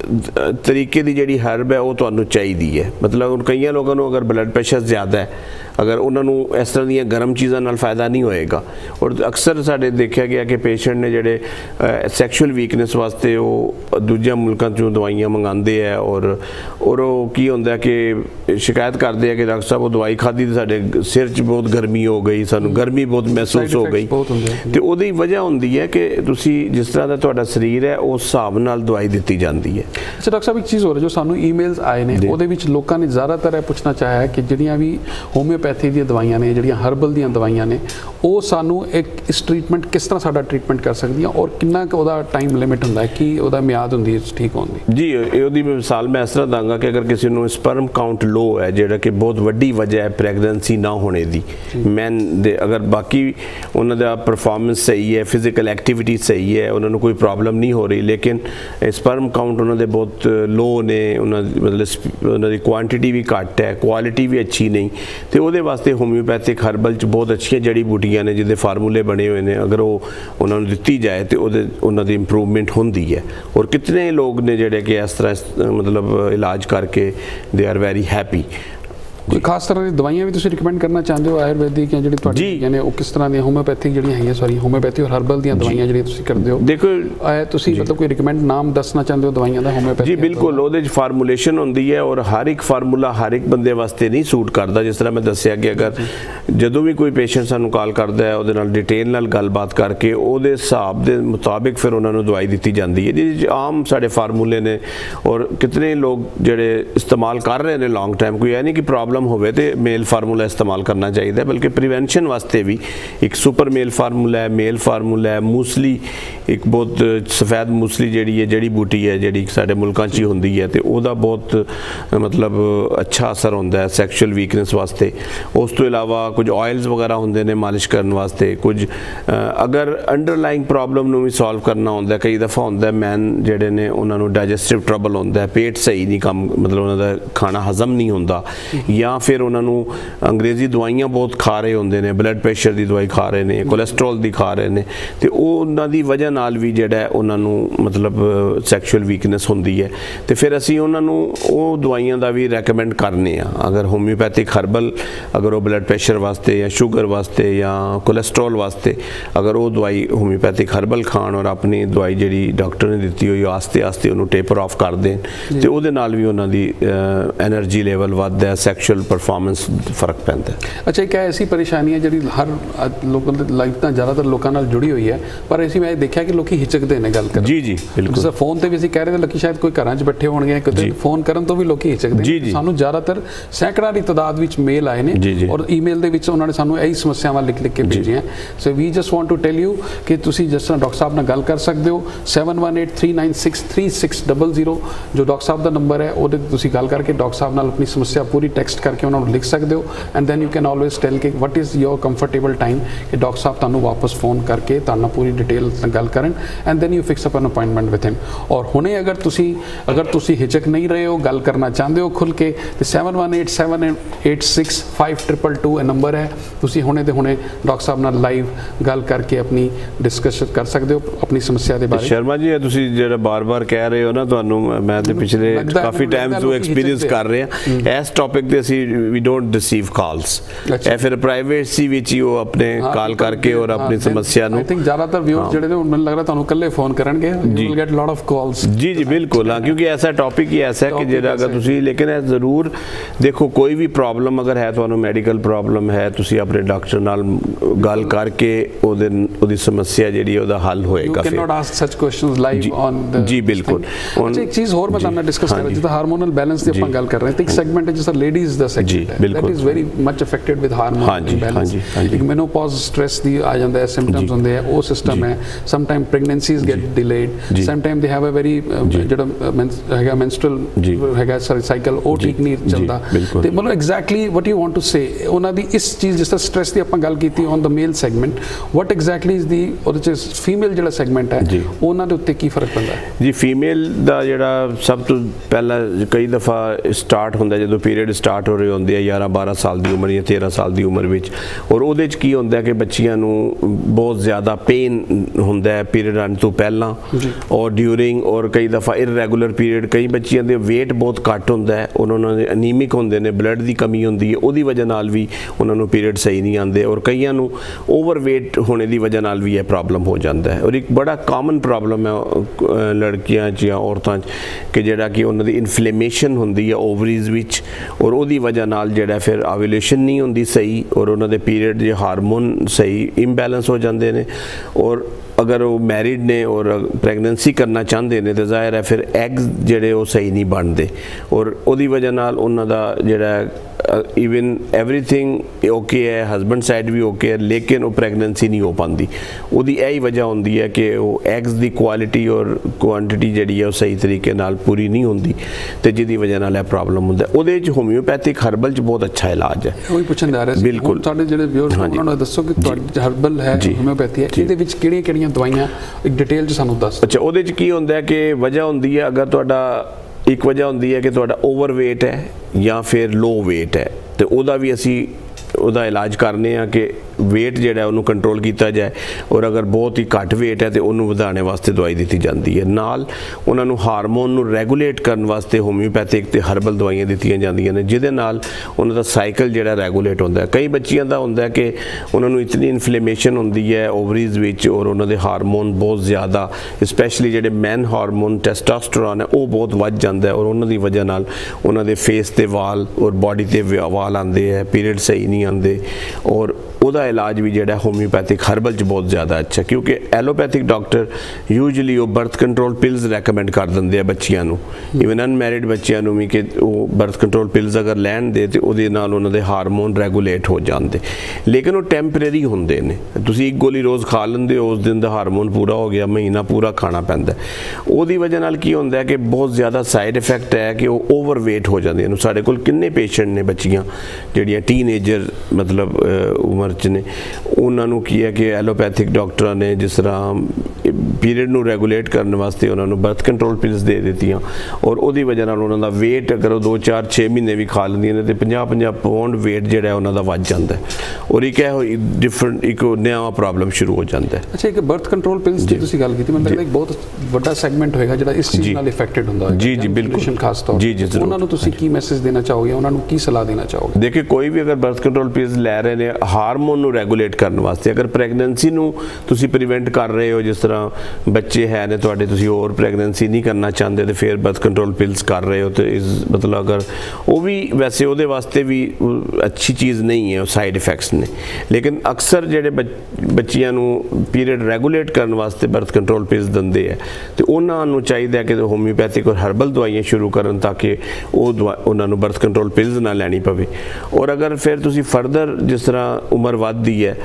ਤਰੀਕੇ ਦੀ ਜਿਹੜੀ ਹਰਬ ਹੈ ਉਹ ਤੁਹਾਨੂੰ ਚਾਹੀਦੀ ਹੈ। ਮਤਲਬ ਹੁਣ ਕਈਆਂ ਲੋਕਾਂ ਨੂੰ ਅਗਰ ਬਲੱਡ ਪ੍ਰੈਸ਼ਰ ਜ਼ਿਆਦਾ ਹੈ, ਅਗਰ ਉਹਨਾਂ ਨੂੰ ਇਸ ਤਰ੍ਹਾਂ ਦੀਆਂ ਗਰਮ ਚੀਜ਼ਾਂ ਨਾਲ ਫਾਇਦਾ ਨਹੀਂ ਹੋਏਗਾ। ਔਰ ਅਕਸਰ ਸਾਡੇ ਦੇਖਿਆ ਗਿਆ ਕਿ ਪੇਸ਼ੈਂਟ ਨੇ ਜਿਹੜੇ ਸੈਕਸ਼ੂਅਲ ਵੀਕਨੈਸ ਵਾਸਤੇ ਉਹ ਦੂਜਿਆਂ ਮੁਲਕਾਂ 'ਚੋਂ ਦਵਾਈਆਂ ਮੰਗਾਉਂਦੇ ਹੈ, ਔਰ ਔਰ ਉਹ ਕੀ ਹੁੰਦਾ ਕਿ ਸ਼ਿਕਾਇਤ ਕਰਦੇ ਆ ਕਿ ਡਾਕਟਰ ਸਾਹਿਬ ਉਹ ਦਵਾਈ ਖਾਧੀ ਤੇ ਸਾਡੇ ਸਿਰ 'ਚ ਬਹੁਤ ਗਰਮੀ ਹੋ ਗਈ, ਸਾਨੂੰ ਗਰਮੀ ਬਹੁਤ ਮਹਿਸੂਸ ਹੋ ਗਈ। ਤੇ ਉਹਦੀ ਵਜ੍ਹਾ ਹੁੰਦੀ ਹੈ ਕਿ ਤੁਸੀਂ ਜਿਸ ਤਰ੍ਹਾਂ ਦਾ ਤੁਹਾਡਾ ਸਰੀਰ ਹੈ ਉਸ ਹਿਸਾਬ ਨਾਲ ਦਵਾਈ ਦਿੱਤੀ ਜਾਂਦੀ ਹੈ। ਅੱਛਾ ਡਾਕਟਰ ਸਾਹਿਬ, ਇੱਕ ਚੀਜ਼ ਹੋਰ ਜੋ ਸਾਨੂੰ ਈਮੇਲਸ ਆਏ ਨੇ, ਉਹਦੇ ਵਿੱਚ ਲੋਕਾਂ ਨੇ ਜ਼ਿਆਦਾਤਰ ਇਹ ਪੁੱਛਣਾ ਚਾਹਿਆ ਕਿ ਜਿਹੜੀਆਂ ਵੀ ਹੋਮਿਓਪੈਥੀ ਦੀਆਂ ਦਵਾਈਆਂ ਨੇ, ਜਿਹੜੀਆਂ ਹਰਬਲ ਦੀਆਂ ਦਵਾਈਆਂ ਨੇ, ਉਹ ਸਾਨੂੰ ਇੱਕ ਇਸ ਟ੍ਰੀਟਮੈਂਟ ਕਿਸ ਤਰ੍ਹਾਂ ਸਾਡਾ ਟ੍ਰੀਟਮੈਂਟ ਕਰ ਸਕਦੀਆਂ, ਔਰ ਕਿੰਨਾ ਕੁ ਉਹਦਾ ਟਾਈਮ ਲਿਮਿਟ ਹੁੰਦਾ ਹੈ, ਕੀ ਉਹਦਾ ਮਿਆਦ ਹੁੰਦੀ ਹੈ ਠੀਕ ਹੋਣ ਦੀ? ਜੀ, ਉਹਦੀ ਮਿਸਾਲ ਮੈਂ ਇਸ ਤਰ੍ਹਾਂ ਦਾਂਗਾ ਕਿ ਅਗਰ ਕਿਸੇ ਨੂੰ ਸਪਰਮ ਕਾਊਂਟ ਲੋ ਹੈ, ਜਿਹੜਾ ਕਿ ਬਹੁਤ ਵੱਡੀ ਵਜ੍ਹਾ ਹੈ ਪ੍ਰੈਗਨੈਂਸੀ ਨਾ ਹੋਣੇ ਦੀ, ਮੈਨ ਦੇ, ਅਗਰ ਬਾਕੀ ਉਹਨਾਂ ਦਾ ਪਰਫਾਰਮੈਂਸ ਸਹੀ ਹੈ, ਫਿਜ਼ੀਕਲ ਐਕਟੀਵਿਟੀ ਸਹੀ ਹੈ, ਉਹਨਾਂ ਨੂੰ ਕੋਈ ਪ੍ਰੋਬਲਮ ਨਹੀਂ ਹੋ ਰਹੀ, ਲੇਕਿਨ ਸਪਰਮ ਕਾਊਂਟ ਉਹਨਾਂ ਦੇ ਬਹੁਤ ਲੋ ਨੇ, ਉਹਨਾਂ ਦੀ ਮਤਲਬ ਉਹਨਾਂ ਦੀ ਕੁਆਂਟਿਟੀ ਵੀ ਘੱਟ ਹੈ, ਕੁਆਲਿਟੀ ਵੀ ਅੱਛੀ ਨਹੀਂ, ਤੇ ਉਹਦੇ ਵਾਸਤੇ ਹੋਮਿਓਪੈਥਿਕ ਹਰਬਲ 'ਚ ਬਹੁਤ ਅੱਛੀਆਂ ਜੜੀ ਬੂਟੀਆਂ ਨੇ ਜਿਹਦੇ ਫਾਰਮੂਲੇ ਬਣੇ ਹੋਏ ਨੇ, ਅਗਰ ਉਹ ਉਹਨਾਂ ਨੂੰ ਦਿੱਤੀ ਜਾਏ ਤੇ ਉਹਦੇ ਉਹਨਾਂ ਦੀ ਇੰਪਰੂਵਮੈਂਟ ਹੁੰਦੀ ਹੈ। ਔਰ ਕਿਤਨੇ ਲੋਕ ਨੇ ਜਿਹੜੇ ਕਿ ਇਸ ਤਰ੍ਹਾਂ ਮਤਲਬ ਇਲਾਜ ਕਰਕੇ ਦੇ ਆਰ ਵੈਰੀ ਹੈਪੀ। ਕੋਈ ਖਾਸ ਤਰ੍ਹਾਂ ਦੀ ਦਵਾਈਆਂ ਵੀ ਤੁਸੀਂ ਰਿਕਮੈਂਡ ਕਰਨਾ ਚਾਹੁੰਦੇ ਹੋ ਆਯੁਰਵੈਦਿਕ ਜਾਂ ਜਿਹੜੀ ਤੁਹਾਡੀ ਨੇ ਉਹ ਕਿਸ ਤਰ੍ਹਾਂ ਦੀਆਂ ਹੋਮਿਓਪੈਥਿਕ ਜਿਹੜੀਆਂ ਹੈਗੀਆਂ, ਸੌਰੀ ਹੋਮਿਓਪੈਥੀ ਔਰ ਹਰਬਲ ਦੀਆਂ ਦਵਾਈਆਂ ਜਿਹੜੀਆਂ ਤੁਸੀਂ ਕਰਦੇ ਹੋ? ਦੇਖੋ ਤੁਸੀਂ ਮਤਲਬ ਕੋਈ ਰਿਕਮੈਂਡ ਨਾਮ ਦੱਸਣਾ ਚਾਹੁੰਦੇ ਹੋ ਦਵਾਈਆਂ ਦਾ ਹੋਮਿਓਪੈਥੀ? ਜੀ ਬਿਲਕੁਲ, ਉਹਦੇ 'ਚ ਫਾਰਮੂਲੇਸ਼ਨ ਹੁੰਦੀ ਹੈ ਔਰ ਹਰ ਇੱਕ ਫਾਰਮੂਲਾ ਹਰ ਇੱਕ ਬੰਦੇ ਵਾਸਤੇ ਨਹੀਂ ਸੂਟ ਕਰਦਾ। ਜਿਸ ਤਰ੍ਹਾਂ ਮੈਂ ਦੱਸਿਆ ਕਿ ਅਗਰ ਜਦੋਂ ਵੀ ਕੋਈ ਪੇਸ਼ੈਂਟ ਸਾਨੂੰ ਕਾਲ ਕਰਦਾ ਹੈ, ਉਹਦੇ ਨਾਲ ਡਿਟੇਲ ਨਾਲ ਗੱਲਬਾਤ ਕਰਕੇ ਉਹਦੇ ਹਿਸਾਬ ਦੇ ਮੁਤਾਬਿਕ ਫਿਰ ਉਹਨਾਂ ਨੂੰ ਦਵਾਈ ਦਿੱਤੀ ਜਾਂਦੀ ਹੈ। ਜਿਹਦੇ 'ਚ ਆਮ ਸਾਡੇ ਫਾਰਮੂਲੇ ਨੇ ਔਰ ਕਿਤਨੇ ਲੋਕ ਜਿਹੜੇ ਇਸਤੇਮਾਲ ਕਰ ਰਹੇ ਨੇ ਲੌਂਗ ਟਾਈਮ। ਕੋਈ ਇਹ ਨਹੀਂ ਕਿ ਪ੍ਰੋਬਲਮ ਹੋਵੇ ਤੇ ਮੇਲ ਫਾਰਮੂਲਾ ਇਸਤੇਮਾਲ ਕਰਨਾ ਚਾਹੀਦਾ, ਬਲਕਿ ਪ੍ਰੀਵੈਂਸ਼ਨ ਵਾਸਤੇ ਵੀ ਇੱਕ ਸੁਪਰ ਮੇਲ ਫਾਰਮੂਲਾ ਹੈ, ਮੇਲ ਫਾਰਮੂਲਾ ਹੈ, ਮੂਸਲੀ ਇੱਕ ਬਹੁਤ ਸਫੈਦ ਮੂਸਲੀ ਜਿਹੜੀ ਹੈ ਜੜੀ ਬੂਟੀ ਹੈ ਜਿਹੜੀ ਸਾਡੇ ਮੁਲਕਾਂ 'ਚ ਹੀ ਹੁੰਦੀ ਹੈ, ਤੇ ਉਹਦਾ ਬਹੁਤ ਮਤਲਬ ਅੱਛਾ ਅਸਰ ਹੁੰਦਾ ਹੈ ਸੈਕਸ਼ੂਅਲ ਵੀਕਨੈਸ ਵਾਸਤੇ। ਉਸ ਤੋਂ ਇਲਾਵਾ ਕੁਝ ਆਇਲਸ ਵਗੈਰਾ ਹੁੰਦੇ ਨੇ ਮਾਲਿਸ਼ ਕਰਨ ਵਾਸਤੇ। ਕੁਝ ਅਗਰ ਅੰਡਰਲਾਈਂਗ ਪ੍ਰੋਬਲਮ ਨੂੰ ਵੀ ਸੋਲਵ ਕਰਨਾ ਹੁੰਦਾ, ਕਈ ਦਫਾ ਹੁੰਦਾ ਮੈਨ ਜਿਹੜੇ ਨੇ ਉਹਨਾਂ ਨੂੰ ਡਾਈਜੈਸਟਿਵ ਟਰਬਲ ਹੁੰਦਾ ਹੈ, ਪੇਟ ਸਹੀ ਨਹੀਂ ਕੰਮ ਮਤਲਬ ਉਹਨਾਂ ਦਾ ਖਾਣਾ ਹਜ਼ਮ ਨਹੀਂ ਹੁੰਦਾ, ਜਾਂ ਫਿਰ ਉਹਨਾਂ ਨੂੰ ਅੰਗਰੇਜ਼ੀ ਦਵਾਈਆਂ ਬਹੁਤ ਖਾ ਰਹੇ ਹੁੰਦੇ ਨੇ, ਬਲੱਡ ਪ੍ਰੈਸ਼ਰ ਦੀ ਦਵਾਈ ਖਾ ਰਹੇ ਨੇ, ਕੋਲੈਸਟਰੋਲ ਦੀ ਖਾ ਰਹੇ ਨੇ, ਤੇ ਉਹ ਉਹਨਾਂ ਦੀ ਵਜ੍ਹਾ ਨਾਲ ਵੀ ਜਿਹੜਾ ਉਹਨਾਂ ਨੂੰ ਮਤਲਬ ਸੈਕਸ਼ੂਅਲ ਵੀਕਨੈਸ ਹੁੰਦੀ ਹੈ। ਤੇ ਫਿਰ ਅਸੀਂ ਉਹਨਾਂ ਨੂੰ ਉਹ ਦਵਾਈਆਂ ਦਾ ਵੀ ਰეკਮੈਂਡ ਕਰਨੇ ਆ। ਅਗਰ ਹੋਮਿਓਪੈਥਿਕ ਹਰਬਲ ਅਗਰ ਉਹ ਬਲੱਡ ਪ੍ਰੈਸ਼ਰ ਵਾਸਤੇ ਜਾਂ ਸ਼ੂਗਰ ਵਾਸਤੇ ਜਾਂ ਕੋਲੈਸਟਰੋਲ ਵਾਸਤੇ ਅਗਰ ਉਹ ਦਵਾਈ ਹੋਮਿਓਪੈਥਿਕ ਹਰਬਲ ਖਾਣ ਔਰ ਆਪਣੀ ਦਵਾਈ ਜਿਹੜੀ ਡਾਕਟਰ ਨੇ ਦਿੱਤੀ ਹੋਈ ਆਸਤੇ ਆਸਤੇ ਉਹਨੂੰ ਟੇਪਰ ਆਫ ਕਰ ਦੇਣ, ਤੇ ਉਹਦੇ ਨਾਲ ਵੀ ਉਹਨਾਂ ਦੀ ਐਨਰਜੀ ਲੈਵਲ ਵੱਧਦਾ ਹੈ, ਸੈਕਸ਼ੂਅਲ ਸੈਕਸ਼ੂਅਲ ਪਰਫਾਰਮੈਂਸ ਫਰਕ ਪੈਂਦਾ। ਅੱਛਾ, ਇੱਕ ਐਸੀ ਪਰੇਸ਼ਾਨੀ ਹੈ ਜਿਹੜੀ ਹਰ ਲੋਕਾਂ ਦੀ ਲਾਈਫ ਤਾਂ ਜ਼ਿਆਦਾਤਰ ਲੋਕਾਂ ਨਾਲ ਜੁੜੀ ਹੋਈ ਹੈ, ਪਰ ਅਸੀਂ ਮੈਂ ਦੇਖਿਆ ਕਿ ਲੋਕੀ ਹਿਚਕਦੇ ਨੇ ਗੱਲ ਕਰਨ। ਜੀ ਜੀ ਬਿਲਕੁਲ। ਜਿਸ ਫੋਨ ਤੇ ਵੀ ਅਸੀਂ ਕਹਿ ਰਹੇ ਹਾਂ, ਲੋਕੀ ਸ਼ਾਇਦ ਕੋਈ ਘਰਾਂ 'ਚ ਬੈਠੇ ਹੋਣਗੇ, ਕਿਤੇ ਫੋਨ ਕਰਨ ਤੋਂ ਵੀ ਲੋਕੀ ਹਿਚਕਦੇ ਨੇ। ਸਾਨੂੰ ਜ਼ਿਆਦਾਤਰ ਸੈਂਕੜਾਂ ਦੀ ਤਾਦਾਦ ਵਿੱਚ ਮੇਲ ਆਏ ਨੇ ਔਰ ਈਮੇਲ ਦੇ ਵਿੱਚ ਉਹਨਾਂ ਨੇ ਸਾਨੂੰ ਇਹੀ ਸਮੱਸਿਆਵਾਂ ਲਿਖ ਲਿਖ ਕੇ ਭੇਜੀਆਂ। So we just want to tell you ਕਿ ਤੁਸੀਂ ਜਿਸ ਤਰ੍ਹਾਂ ਡਾਕਟਰ ਸਾਹਿਬ ਨਾਲ ਗੱਲ ਕਰ ਸਕਦੇ ਹੋ, seven one eight three nine six three six zero zero ਜੋ ਡਾਕਟਰ ਸਾਹਿਬ ਦਾ ਨੰਬਰ ਹੈ, ਉਹਦੇ ਤੁਸੀਂ ਗੱਲ ਕਰਕੇ ਡਾਕਟਰ ਸਾਹਿਬ ਨਾਲ ਆਪਣੀ ਸਮੱਸਿਆ ਪੂਰੀ ਟੈਕਸਟ ਕਰਕੇ ਉਹਨਾਂ ਨੂੰ ਲਿਖ ਸਕਦੇ ਹੋ। And then you can always tell ਕਿ what is your comfortable time ਕਿ ਡਾਕਟਰ ਸਾਹਿਬ ਤੁਹਾਨੂੰ ਵਾਪਸ ਫੋਨ ਕਰਕੇ ਤੁਹਾਨੂੰ ਪੂਰੀ ਡਿਟੇਲ ਗੱਲ ਕਰਨ and then you fix up an appointment with him. ਔਰ ਹੁਣੇ ਅਗਰ ਤੁਸੀਂ ਅਗਰ ਤੁਸੀਂ ਹਿਚਕ ਨਹੀਂ ਰਹੇ ਹੋ, ਗੱਲ ਕਰਨਾ ਚਾਹੁੰਦੇ ਹੋ ਖੁੱਲ੍ਹ ਕੇ, ਤੇ seven one eight seven eight six five triple two ਇਹ ਨੰਬਰ ਹੈ। ਤੁਸੀਂ ਹੁਣੇ ਦੇ ਹੁਣੇ ਡਾਕਟਰ ਸਾਹਿਬ ਨਾਲ ਲਾਈਵ ਗੱਲ ਕਰਕੇ ਆਪਣੀ ਡਿਸਕਸ ਕਰ ਸਕਦੇ ਹੋ ਆਪਣੀ ਸਮੱਸਿਆ ਦੇ ਬਾਰੇ। ਸ਼ਰਮਾ ਜੀ, ਤੁਸੀਂ ਜਿਹੜਾ ਬਾਰ-ਬਾਰ ਕਹਿ ਰਹੇ ਹੋ ਨਾ, ਤੁਹਾਨੂੰ ਮੈਂ ਤੇ ਪਿਛਲੇ ਕਾਫੀ ਟਾਈਮ ਤੋਂ ਐਕਸਪੀਰੀਅੰਸ ਕਰ ਰਹੇ ਹਾਂ ਇਸ ਟੌਪਿਕ ਤੇ। ਅਸੀਂ ਵੀ ਡੋਂਟ ਰਿਸੀਵ ਕਾਲਸ, ਇਹ ਫਿਰ ਪ੍ਰਾਈਵੇਸੀ ਵਿੱਚ ਹੀ ਉਹ ਆਪਣੇ ਕਾਲ ਕਰਕੇ ਔਰ ਆਪਣੀ ਸਮੱਸਿਆ ਨੂੰ। ਆਈ ਥਿੰਕ ਜ਼ਿਆਦਾਤਰ ਵਿਊਅਰਸ ਜਿਹੜੇ ਨੇ ਮੈਨੂੰ ਲੱਗਦਾ ਤੁਹਾਨੂੰ ਇਕੱਲੇ ਫੋਨ ਕਰਨਗੇ, you will get lot of calls. ਜੀ ਜੀ ਬਿਲਕੁਲ, ਹਾਂ, ਕਿਉਂਕਿ ਐਸਾ ਟੌਪਿਕ ਹੀ ਐਸਾ ਹੈ ਕਿ ਜਿਹੜਾ ਅਗਰ ਤੁਸੀਂ, ਲੇਕਿਨ ਇਹ ਜ਼ਰੂਰ ਦੇਖੋ, ਕੋਈ ਵੀ ਪ੍ਰੋਬਲਮ ਅਗਰ ਹੈ, ਤੁਹਾਨੂੰ ਮੈਡੀਕਲ ਪ੍ਰੋਬਲਮ ਹੈ, ਤੁਸੀਂ ਆਪਣੇ ਡਾਕਟਰ ਨਾਲ ਗੱਲ ਕਰਕੇ ਉਹਦੇ ਉਹਦੀ ਸਮੱਸਿਆ ਜਿਹੜੀ ਉਹਦਾ ਹੱਲ ਹੋਏਗਾ। You can not ask such questions live on the. ਜੀ ਬਿਲਕੁਲ। ਅੱਛਾ, ਇੱਕ ਚੀਜ਼ ਹੋਰ ਮੈਂ ਤੁਹਾਨੂੰ ਡਿਸਕਸ ਕਰ ਰਿਹਾ, ਜਿੱਦਾਂ ਹਾਰਮੋਨਲ ਬੈਲੈਂਸ ਦੀ ਆਪਾਂ ਗੱਲ ਕਰ ਰਹੇ ਹਾਂ, ਤੇ ਇੱਕ ਸੈਗਮੈਂਟ ਹੈ ਜਿਸ ਤਰ੍ਹਾਂ ਲੇਡੀਜ਼ ਦਾ ਸੈਗਮੈਂਟ ਹੈ, that is very much affected with hormonal balance. ਇੱਕ ਮੈਨੋਪੌਜ਼ ਸਟ੍ਰੈਸ ਦੀ ਆ ਜਾਂਦਾ ਹੈ, ਸਿੰਪਟਮਸ ਹੁੰਦੇ ਆ, ਉਹ ਸਿਸਟਮ ਹੈ। Some time pregnancies get delayed, some time they have a very ਜਿਹੜਾ ਹੈਗਾ ਮੈਂਸਟਰਲ ਹੈਗਾ ਸੌਰੀ ਸਾਈਕਲ, ਉਹ ਠੀਕ ਨਹੀਂ ਚੱਲਦਾ। ਤੇ ਮਤਲਬ exactly what you want to say ਉਹਨਾਂ ਦੀ ਇਸ ਚੀਜ਼, ਜਿਸ ਤਰ੍ਹਾਂ ਸਟ੍ਰੈਸ ਦੀ ਆਪਾਂ ਗੱਲ ਕੀਤੀ on the male segment, what exactly is ਦੀ ਉਹਦੇ 'ਚ ਫੀਮੇਲ ਜਿਹੜਾ ਸੈਗਮੈਂਟ ਹੈ ਉਹਨਾਂ ਦੇ ਉੱਤੇ ਕੀ ਫਰਕ ਪੈਂਦਾ ਹੈ? ਜੀ, ਫੀਮੇਲ ਦਾ ਜਿਹੜਾ ਸਭ ਤੋਂ ਪਹਿਲਾਂ ਕਈ ਦਫਾ ਸਟਾਰਟ ਹੁੰਦਾ ਜਦੋਂ ਪੀਰੀਅਡ ਸਟਾਰਟ ਹੋ ਰਹੇ ਹੁੰਦੇ ਆ ਗਿਆਰਾਂ ਬਾਰਾਂ ਸਾਲ ਦੀ ਉਮਰ ਜਾਂ ਤੇਰਾਂ ਸਾਲ ਦੀ ਉਮਰ ਵਿੱਚ, ਔਰ ਉਹਦੇ 'ਚ ਕੀ ਹੁੰਦਾ ਕਿ ਬੱਚੀਆਂ ਨੂੰ ਬਹੁਤ ਜ਼ਿਆਦਾ ਪੇਨ ਹੁੰਦਾ ਹੈ ਪੀਰੀਅਡ ਆਉਣ ਤੋਂ ਪਹਿਲਾਂ ਔਰ ਡਿਊਰਿੰਗ, ਔਰ ਕਈ ਦਫਾ ਇਰਰੈਗੂਲਰ ਪੀਰੀਅਡ। ਕਈ ਬੱਚਿਆਂ ਦੇ ਵੇਟ ਬਹੁਤ ਘੱਟ ਹੁੰਦਾ ਹੈ, ਉਹਨਾਂ ਦੇ ਅਨੀਮਿਕ ਹੁੰਦੇ ਨੇ, ਬਲੱਡ ਦੀ ਕਮੀ ਹੁੰਦੀ ਹੈ, ਉਹਦੀ ਵਜ੍ਹਾ ਨਾਲ ਵੀ ਉਹਨਾਂ ਨੂੰ ਪੀਰੀਅਡ ਸਹੀ ਨਹੀਂ ਆਉਂਦੇ, ਔਰ ਕਈਆਂ ਨੂੰ ਓਵਰਵੇਟ ਹੋਣੇ ਦੀ ਵਜ੍ਹਾ ਨਾਲ ਵੀ ਇਹ ਪ੍ਰੋਬਲਮ ਹੋ ਜਾਂਦਾ ਹੈ। ਔਰ ਇੱਕ ਬੜਾ ਕਾਮਨ ਪ੍ਰੋਬਲਮ ਹੈ ਲੜਕੀਆਂ 'ਚ ਜਾਂ ਔਰਤਾਂ 'ਚ ਕਿ ਜਿਹੜਾ ਕਿ ਉਹਨਾਂ ਦੀ ਇਨਫਲੇਮੇਸ਼ਨ ਹੁੰਦੀ ਹੈ ਓਵਰੀਜ਼ ਵਿੱਚ, ਔਰ ਉਹਦੀ ਵਜ੍ਹਾ ਨਾਲ ਜਿਹੜਾ ਫਿਰ ਓਵੂਲੇਸ਼ਨ ਨਹੀਂ ਹੁੰਦੀ ਸਹੀ, ਔਰ ਉਹਨਾਂ ਦੇ ਪੀਰੀਅਡ ਦੇ ਹਾਰਮੋਨ ਸਹੀ ਇੰਬੈਲੈਂਸ ਹੋ ਜਾਂਦੇ ਨੇ। ਔਰ ਅਗਰ ਉਹ ਮੈਰਿਡ ਨੇ ਔਰ ਪ੍ਰੈਗਨੈਂਸੀ ਕਰਨਾ ਚਾਹੁੰਦੇ ਨੇ ਤਾਂ ਜ਼ਾਹਿਰ ਹੈ ਫਿਰ ਐਗਸ ਜਿਹੜੇ ਉਹ ਸਹੀ ਨਹੀਂ ਬਣਦੇ, ਔਰ ਉਹਦੀ ਵਜ੍ਹਾ ਨਾਲ ਉਹਨਾਂ ਦਾ ਜਿਹੜਾ ਈਵਨ ਐਵਰੀਥਿੰਗ ਓਕੇ ਹੈ, ਹਸਬੈਂਡ ਸਾਈਡ ਵੀ ਓਕੇ ਹੈ, ਲੇਕਿਨ ਉਹ ਪ੍ਰੈਗਨੈਂਸੀ ਨਹੀਂ ਹੋ ਪਾਉਂਦੀ। ਉਹਦੀ ਇਹੀ ਵਜ੍ਹਾ ਹੁੰਦੀ ਹੈ ਕਿ ਉਹ ਐਗਸ ਦੀ ਕੁਆਲਿਟੀ ਔਰ ਕੁਆਂਟਿਟੀ ਜਿਹੜੀ ਹੈ ਉਹ ਸਹੀ ਤਰੀਕੇ ਨਾਲ ਪੂਰੀ ਨਹੀਂ ਹੁੰਦੀ, ਤੇ ਜਿਹਦੀ ਵਜ੍ਹਾ ਨਾਲ ਇਹ ਪ੍ਰੋਬਲਮ ਹੁੰਦਾ। ਉਹਦੇ 'ਚ ਹੋਮਿਓਪੈਥਿਕ ਹਰਬਲ 'ਚ ਬਹੁਤ ਅੱਛਾ ਇਲਾਜ ਹੈ। ਉਹੀ ਪੁੱਛਣ ਜਾ ਰਿਹਾ ਸੀ। ਬਿਲਕੁਲ। ਸਾਡੇ ਜਿਹੜੇ ਵਿਊਅਰਸ ਉਹਨਾਂ ਨੂੰ ਦੱਸੋ ਕਿ ਤੁਹਾਡੀ ਹਰਬਲ ਹੈ, ਹੋਮਿਓਪੈਥੀ ਹੈ, ਇਹਦੇ ਵਿੱਚ ਕਿਹੜੀਆਂ ਕਿਹੜੀਆਂ ਦਵਾਈਆਂ ਇੱਕ ਡਿਟੇਲ 'ਚ ਸਾਨੂੰ ਦੱਸ। ਅੱਛਾ, ਉਹਦੇ 'ਚ ਕੀ ਹੁੰਦਾ ਕਿ ਵਜ੍ਹਾ ਹੁੰਦੀ ਹੈ, ਅਗਰ ਤੁਹਾਡਾ ਇੱਕ ਵਜ੍ਹਾ ਹੁੰਦੀ ਹੈ ਕਿ ਤੁਹਾਡਾ ਓਵਰਵੇਟ ਹੈ ਜਾਂ ਫਿਰ ਲੋ ਵੇਟ ਹੈ, ਤੇ ਉਹਦਾ ਵੀ ਅਸੀਂ ਉਹਦਾ ਇਲਾਜ ਕਰਨੇ ਆ ਕਿ ਵੇਟ ਜਿਹੜਾ ਉਹਨੂੰ ਕੰਟਰੋਲ ਕੀਤਾ ਜਾਏ, ਔਰ ਅਗਰ ਬਹੁਤ ਹੀ ਘੱਟ ਵੇਟ ਹੈ ਤੇ ਉਹਨੂੰ ਵਧਾਉਣ ਵਾਸਤੇ ਦਵਾਈ ਦਿੱਤੀ ਜਾਂਦੀ ਹੈ। ਨਾਲ ਉਹਨਾਂ ਨੂੰ ਹਾਰਮੋਨ ਨੂੰ ਰੈਗੂਲੇਟ ਕਰਨ ਵਾਸਤੇ ਹੋਮਿਓਪੈਥਿਕ ਤੇ ਹਰਬਲ ਦਵਾਈਆਂ ਦਿੱਤੀਆਂ ਜਾਂਦੀਆਂ ਨੇ, ਜਿਹਦੇ ਨਾਲ ਉਹਨਾਂ ਦਾ ਸਾਈਕਲ ਜਿਹੜਾ ਰੈਗੂਲੇਟ ਹੁੰਦਾ ਹੈ। ਕਈ ਬੱਚਿਆਂ ਦਾ ਹੁੰਦਾ ਕਿ ਉਹਨਾਂ ਨੂੰ ਇਤਨੀ ਇਨਫਲੇਮੇਸ਼ਨ ਹੁੰਦੀ ਹੈ ਓਵਰੀਜ਼ ਵਿੱਚ, ਔਰ ਉਹਨਾਂ ਦੇ ਹਾਰਮੋਨ ਬਹੁਤ ਜ਼ਿਆਦਾ, ਸਪੈਸ਼ਲੀ ਜਿਹੜੇ ਮੈਨ ਹਾਰਮੋਨ ਟੈਸਟੋਸਟੇਰੋਨ ਹੈ ਉਹ ਬਹੁਤ ਵੱਧ ਜਾਂਦਾ ਹੈ, ਔਰ ਉਹਨਾਂ ਦੀ ਵਜ੍ਹਾ ਨਾਲ ਉਹਨਾਂ ਦੇ ਫੇਸ ਤੇ ਵਾਲ ਔਰ ਬਾਡੀ ਤੇ ਵਾਲ ਆਉਂਦੇ ਹੈ, ਪੀਰੀਅਡ ਸਹੀ ਨਹੀਂ ਆਉਂਦੇ। ਔਰ ਉਹਦਾ ਇਲਾਜ ਵੀ ਜਿਹੜਾ ਹੋਮਿਓਪੈਥਿਕ ਹਰਬਲ 'ਚ ਬਹੁਤ ਜ਼ਿਆਦਾ ਅੱਛਾ, ਕਿਉਂਕਿ ਐਲੋਪੈਥਿਕ ਡਾਕਟਰ ਯੂਜਲੀ ਉਹ ਬਰਥ ਕੰਟਰੋਲ ਪਿਲਸ ਰეკਮੈਂਡ ਕਰ ਦਿੰਦੇ ਆ ਬੱਚਿਆਂ ਨੂੰ, ਇਵਨ ਅਨਮੈਰਿਡ ਬੱਚਿਆਂ ਨੂੰ ਵੀ, ਕਿ ਉਹ ਬਰਥ ਕੰਟਰੋਲ ਪਿਲਸ ਅਗਰ ਲੈਣ ਦੇ ਤੇ ਉਹਦੇ ਨਾਲ ਉਹਨਾਂ ਦੇ ਹਾਰਮੋਨ ਰੈਗੂਲੇਟ ਹੋ ਜਾਂਦੇ, ਲੇਕਿਨ ਉਹ ਟੈਂਪਰੇਰੀ ਹੁੰਦੇ ਨੇ। ਤੁਸੀਂ ਇੱਕ ਗੋਲੀ ਰੋਜ਼ ਖਾ ਲੈਂਦੇ ਹੋ, ਉਸ ਦਿਨ ਦਾ ਹਾਰਮੋਨ ਪੂਰਾ ਹੋ ਗਿਆ, ਮਹੀਨਾ ਪੂਰਾ ਖਾਣਾ ਪੈਂਦਾ। ਉਹਦੀ ਵਜ੍ਹਾ ਨਾਲ ਕੀ ਹੁੰਦਾ ਕਿ ਬਹੁਤ ਜ਼ਿਆਦਾ ਸਾਈਡ ਇਫੈਕਟ ਹੈ ਕਿ ਉਹ ਓਵਰਵੇਟ ਹੋ ਜਾਂਦੇ ਨੇ। ਸਾਡੇ ਕੋਲ ਕਿੰਨੇ ਪੇਸ਼ੈਂਟ ਨੇ ਬੱਚੀਆਂ ਜਿਹੜੀਆਂ ਟੀਨਏਜਰ ਮਤਲਬ ਉਮਰ 'ਚ ਨੇ, ਉਹਨਾਂ ਨੂੰ ਕੀ ਹੈ ਕਿ ਐਲੋਪੈਥਿਕ ਡਾਕਟਰਾਂ ਨੇ ਜਿਸ ਤਰ੍ਹਾਂ ਪੀਰੀਅਡ ਨੂੰ ਰੈਗੂਲੇਟ ਕਰਨ ਵਾਸਤੇ ਉਹਨਾਂ ਨੂੰ ਬਰਥ ਕੰਟਰੋਲ ਪਿਲਸ ਦੇ ਦਿੱਤੀਆਂ, ਔਰ ਉਹਦੀ ਵਜ੍ਹਾ ਨਾਲ ਉਹਨਾਂ ਦਾ ਵੇਟ ਅਗਰ ਉਹ ਦੋ ਚਾਰ ਛੇ ਮਹੀਨੇ ਵੀ ਖਾ ਲੈਂਦੀਆਂ ਨੇ ਤੇ ਪੰਜਾਹ ਪੰਜਾਹ ਪਾਉਂਡ ਵੇਟ ਜਿਹੜਾ ਉਹਨਾਂ ਦਾ ਵੱਧ ਜਾਂਦਾ, ਔਰ ਇੱਕ ਇਹੋ ਡਿਫਰੈਂਟ ਇੱਕ ਨਵਾਂ ਪ੍ਰੋਬਲਮ ਸ਼ੁਰੂ ਹੋ ਜਾਂਦਾ। ਅੱਛਾ, ਇੱਕ ਬਰਥ ਕੰਟਰੋਲ ਪਿਲਸ ਦੀ ਤੁਸੀਂ ਗੱਲ ਕੀਤੀ, ਮੈਨੂੰ ਲੱਗਦਾ ਇੱਕ ਬਹੁਤ ਵੱਡਾ ਸੈਗਮੈਂਟ ਹੋਏਗਾ ਜਿਹੜਾ ਇਸ ਚੀਜ਼ ਨਾਲ ਇਫੈਕਟਡ ਹੁੰਦਾ ਹੈ। ਜੀ ਜੀ ਬਿਲਕੁਲ, ਖਾਸ ਤੌਰ ਜੀ ਜੀ ਜ਼ਰੂਰ। ਉਹਨਾਂ ਨੂੰ ਤੁਸੀਂ ਕੀ ਮੈਸੇਜ ਦੇਣਾ ਚਾਹੋਗੇ, ਉਹਨਾਂ ਨੂੰ ਕੀ ਸਲਾਹ ਦੇਣਾ ਚਾਹੋਗੇ? ਦੇਖਿਏ, ਕੋਈ ਵੀ ਅਗਰ ਬਰਥ ਕੰਟਰੋਲ ਪਿਲਸ ਲੈ ਰਹੇ ਨੇ ਹਾਰਮੋਨ ਨੂੰ ਰੈਗੂਲੇਟ ਕਰਨ ਵਾਸਤੇ, ਅਗਰ ਪ੍ਰੈਗਨੈਂਸੀ ਨੂੰ ਤੁਸੀਂ ਪ੍ਰੀਵੈਂਟ ਕਰ ਰਹੇ ਹੋ, ਜਿਸ ਤਰ੍ਹਾਂ ਬੱਚੇ ਹੈ ਨੇ ਤੁਹਾਡੇ, ਤੁਸੀਂ ਹੋਰ ਪ੍ਰੈਗਨੈਂਸੀ ਨਹੀਂ ਕਰਨਾ ਚਾਹੁੰਦੇ ਤੇ ਫਿਰ ਬਰਥ ਕੰਟਰੋਲ ਪਿਲਸ ਕਰ ਰਹੇ ਹੋ, ਤੇ ਇਸ ਮਤਲਬ ਅਗਰ ਉਹ ਵੀ ਵੈਸੇ ਉਹਦੇ ਵਾਸਤੇ ਵੀ ਅੱਛੀ ਚੀਜ਼ ਨਹੀਂ ਹੈ, ਉਹ ਸਾਈਡ ਇਫੈਕਟਸ ਨੇ। ਲੇਕਿਨ ਅਕਸਰ ਜਿਹੜੇ ਬੱਚਿਆਂ ਨੂੰ ਪੀਰੀਅਡ ਰੈਗੂਲੇਟ ਕਰਨ ਵਾਸਤੇ ਬਰਥ ਕੰਟਰੋਲ ਪਿਲਸ ਦਿੰਦੇ ਹੈ, ਤੇ ਉਹਨਾਂ ਨੂੰ ਚਾਹੀਦਾ ਕਿ ਹੋਮਿਓਪੈਥਿਕ ਔਰ ਹਰਬਲ ਦਵਾਈਆਂ ਸ਼ੁਰੂ ਕਰਨ ਤਾਂ ਕਿ ਉਹ ਦਵਾ ਉਹਨਾਂ ਨੂੰ ਬਰਥ ਕੰਟਰੋਲ ਪਿਲਸ ਨਾ ਲੈਣੀ ਪਵੇ। ਔਰ ਅਗਰ ਫਿਰ ਤੁਸੀਂ ਫਰਦਰ ਜਿਸ ਤਰ੍ਹਾਂ ਉਮਰ ਵੱਧਦੀ ਹੈ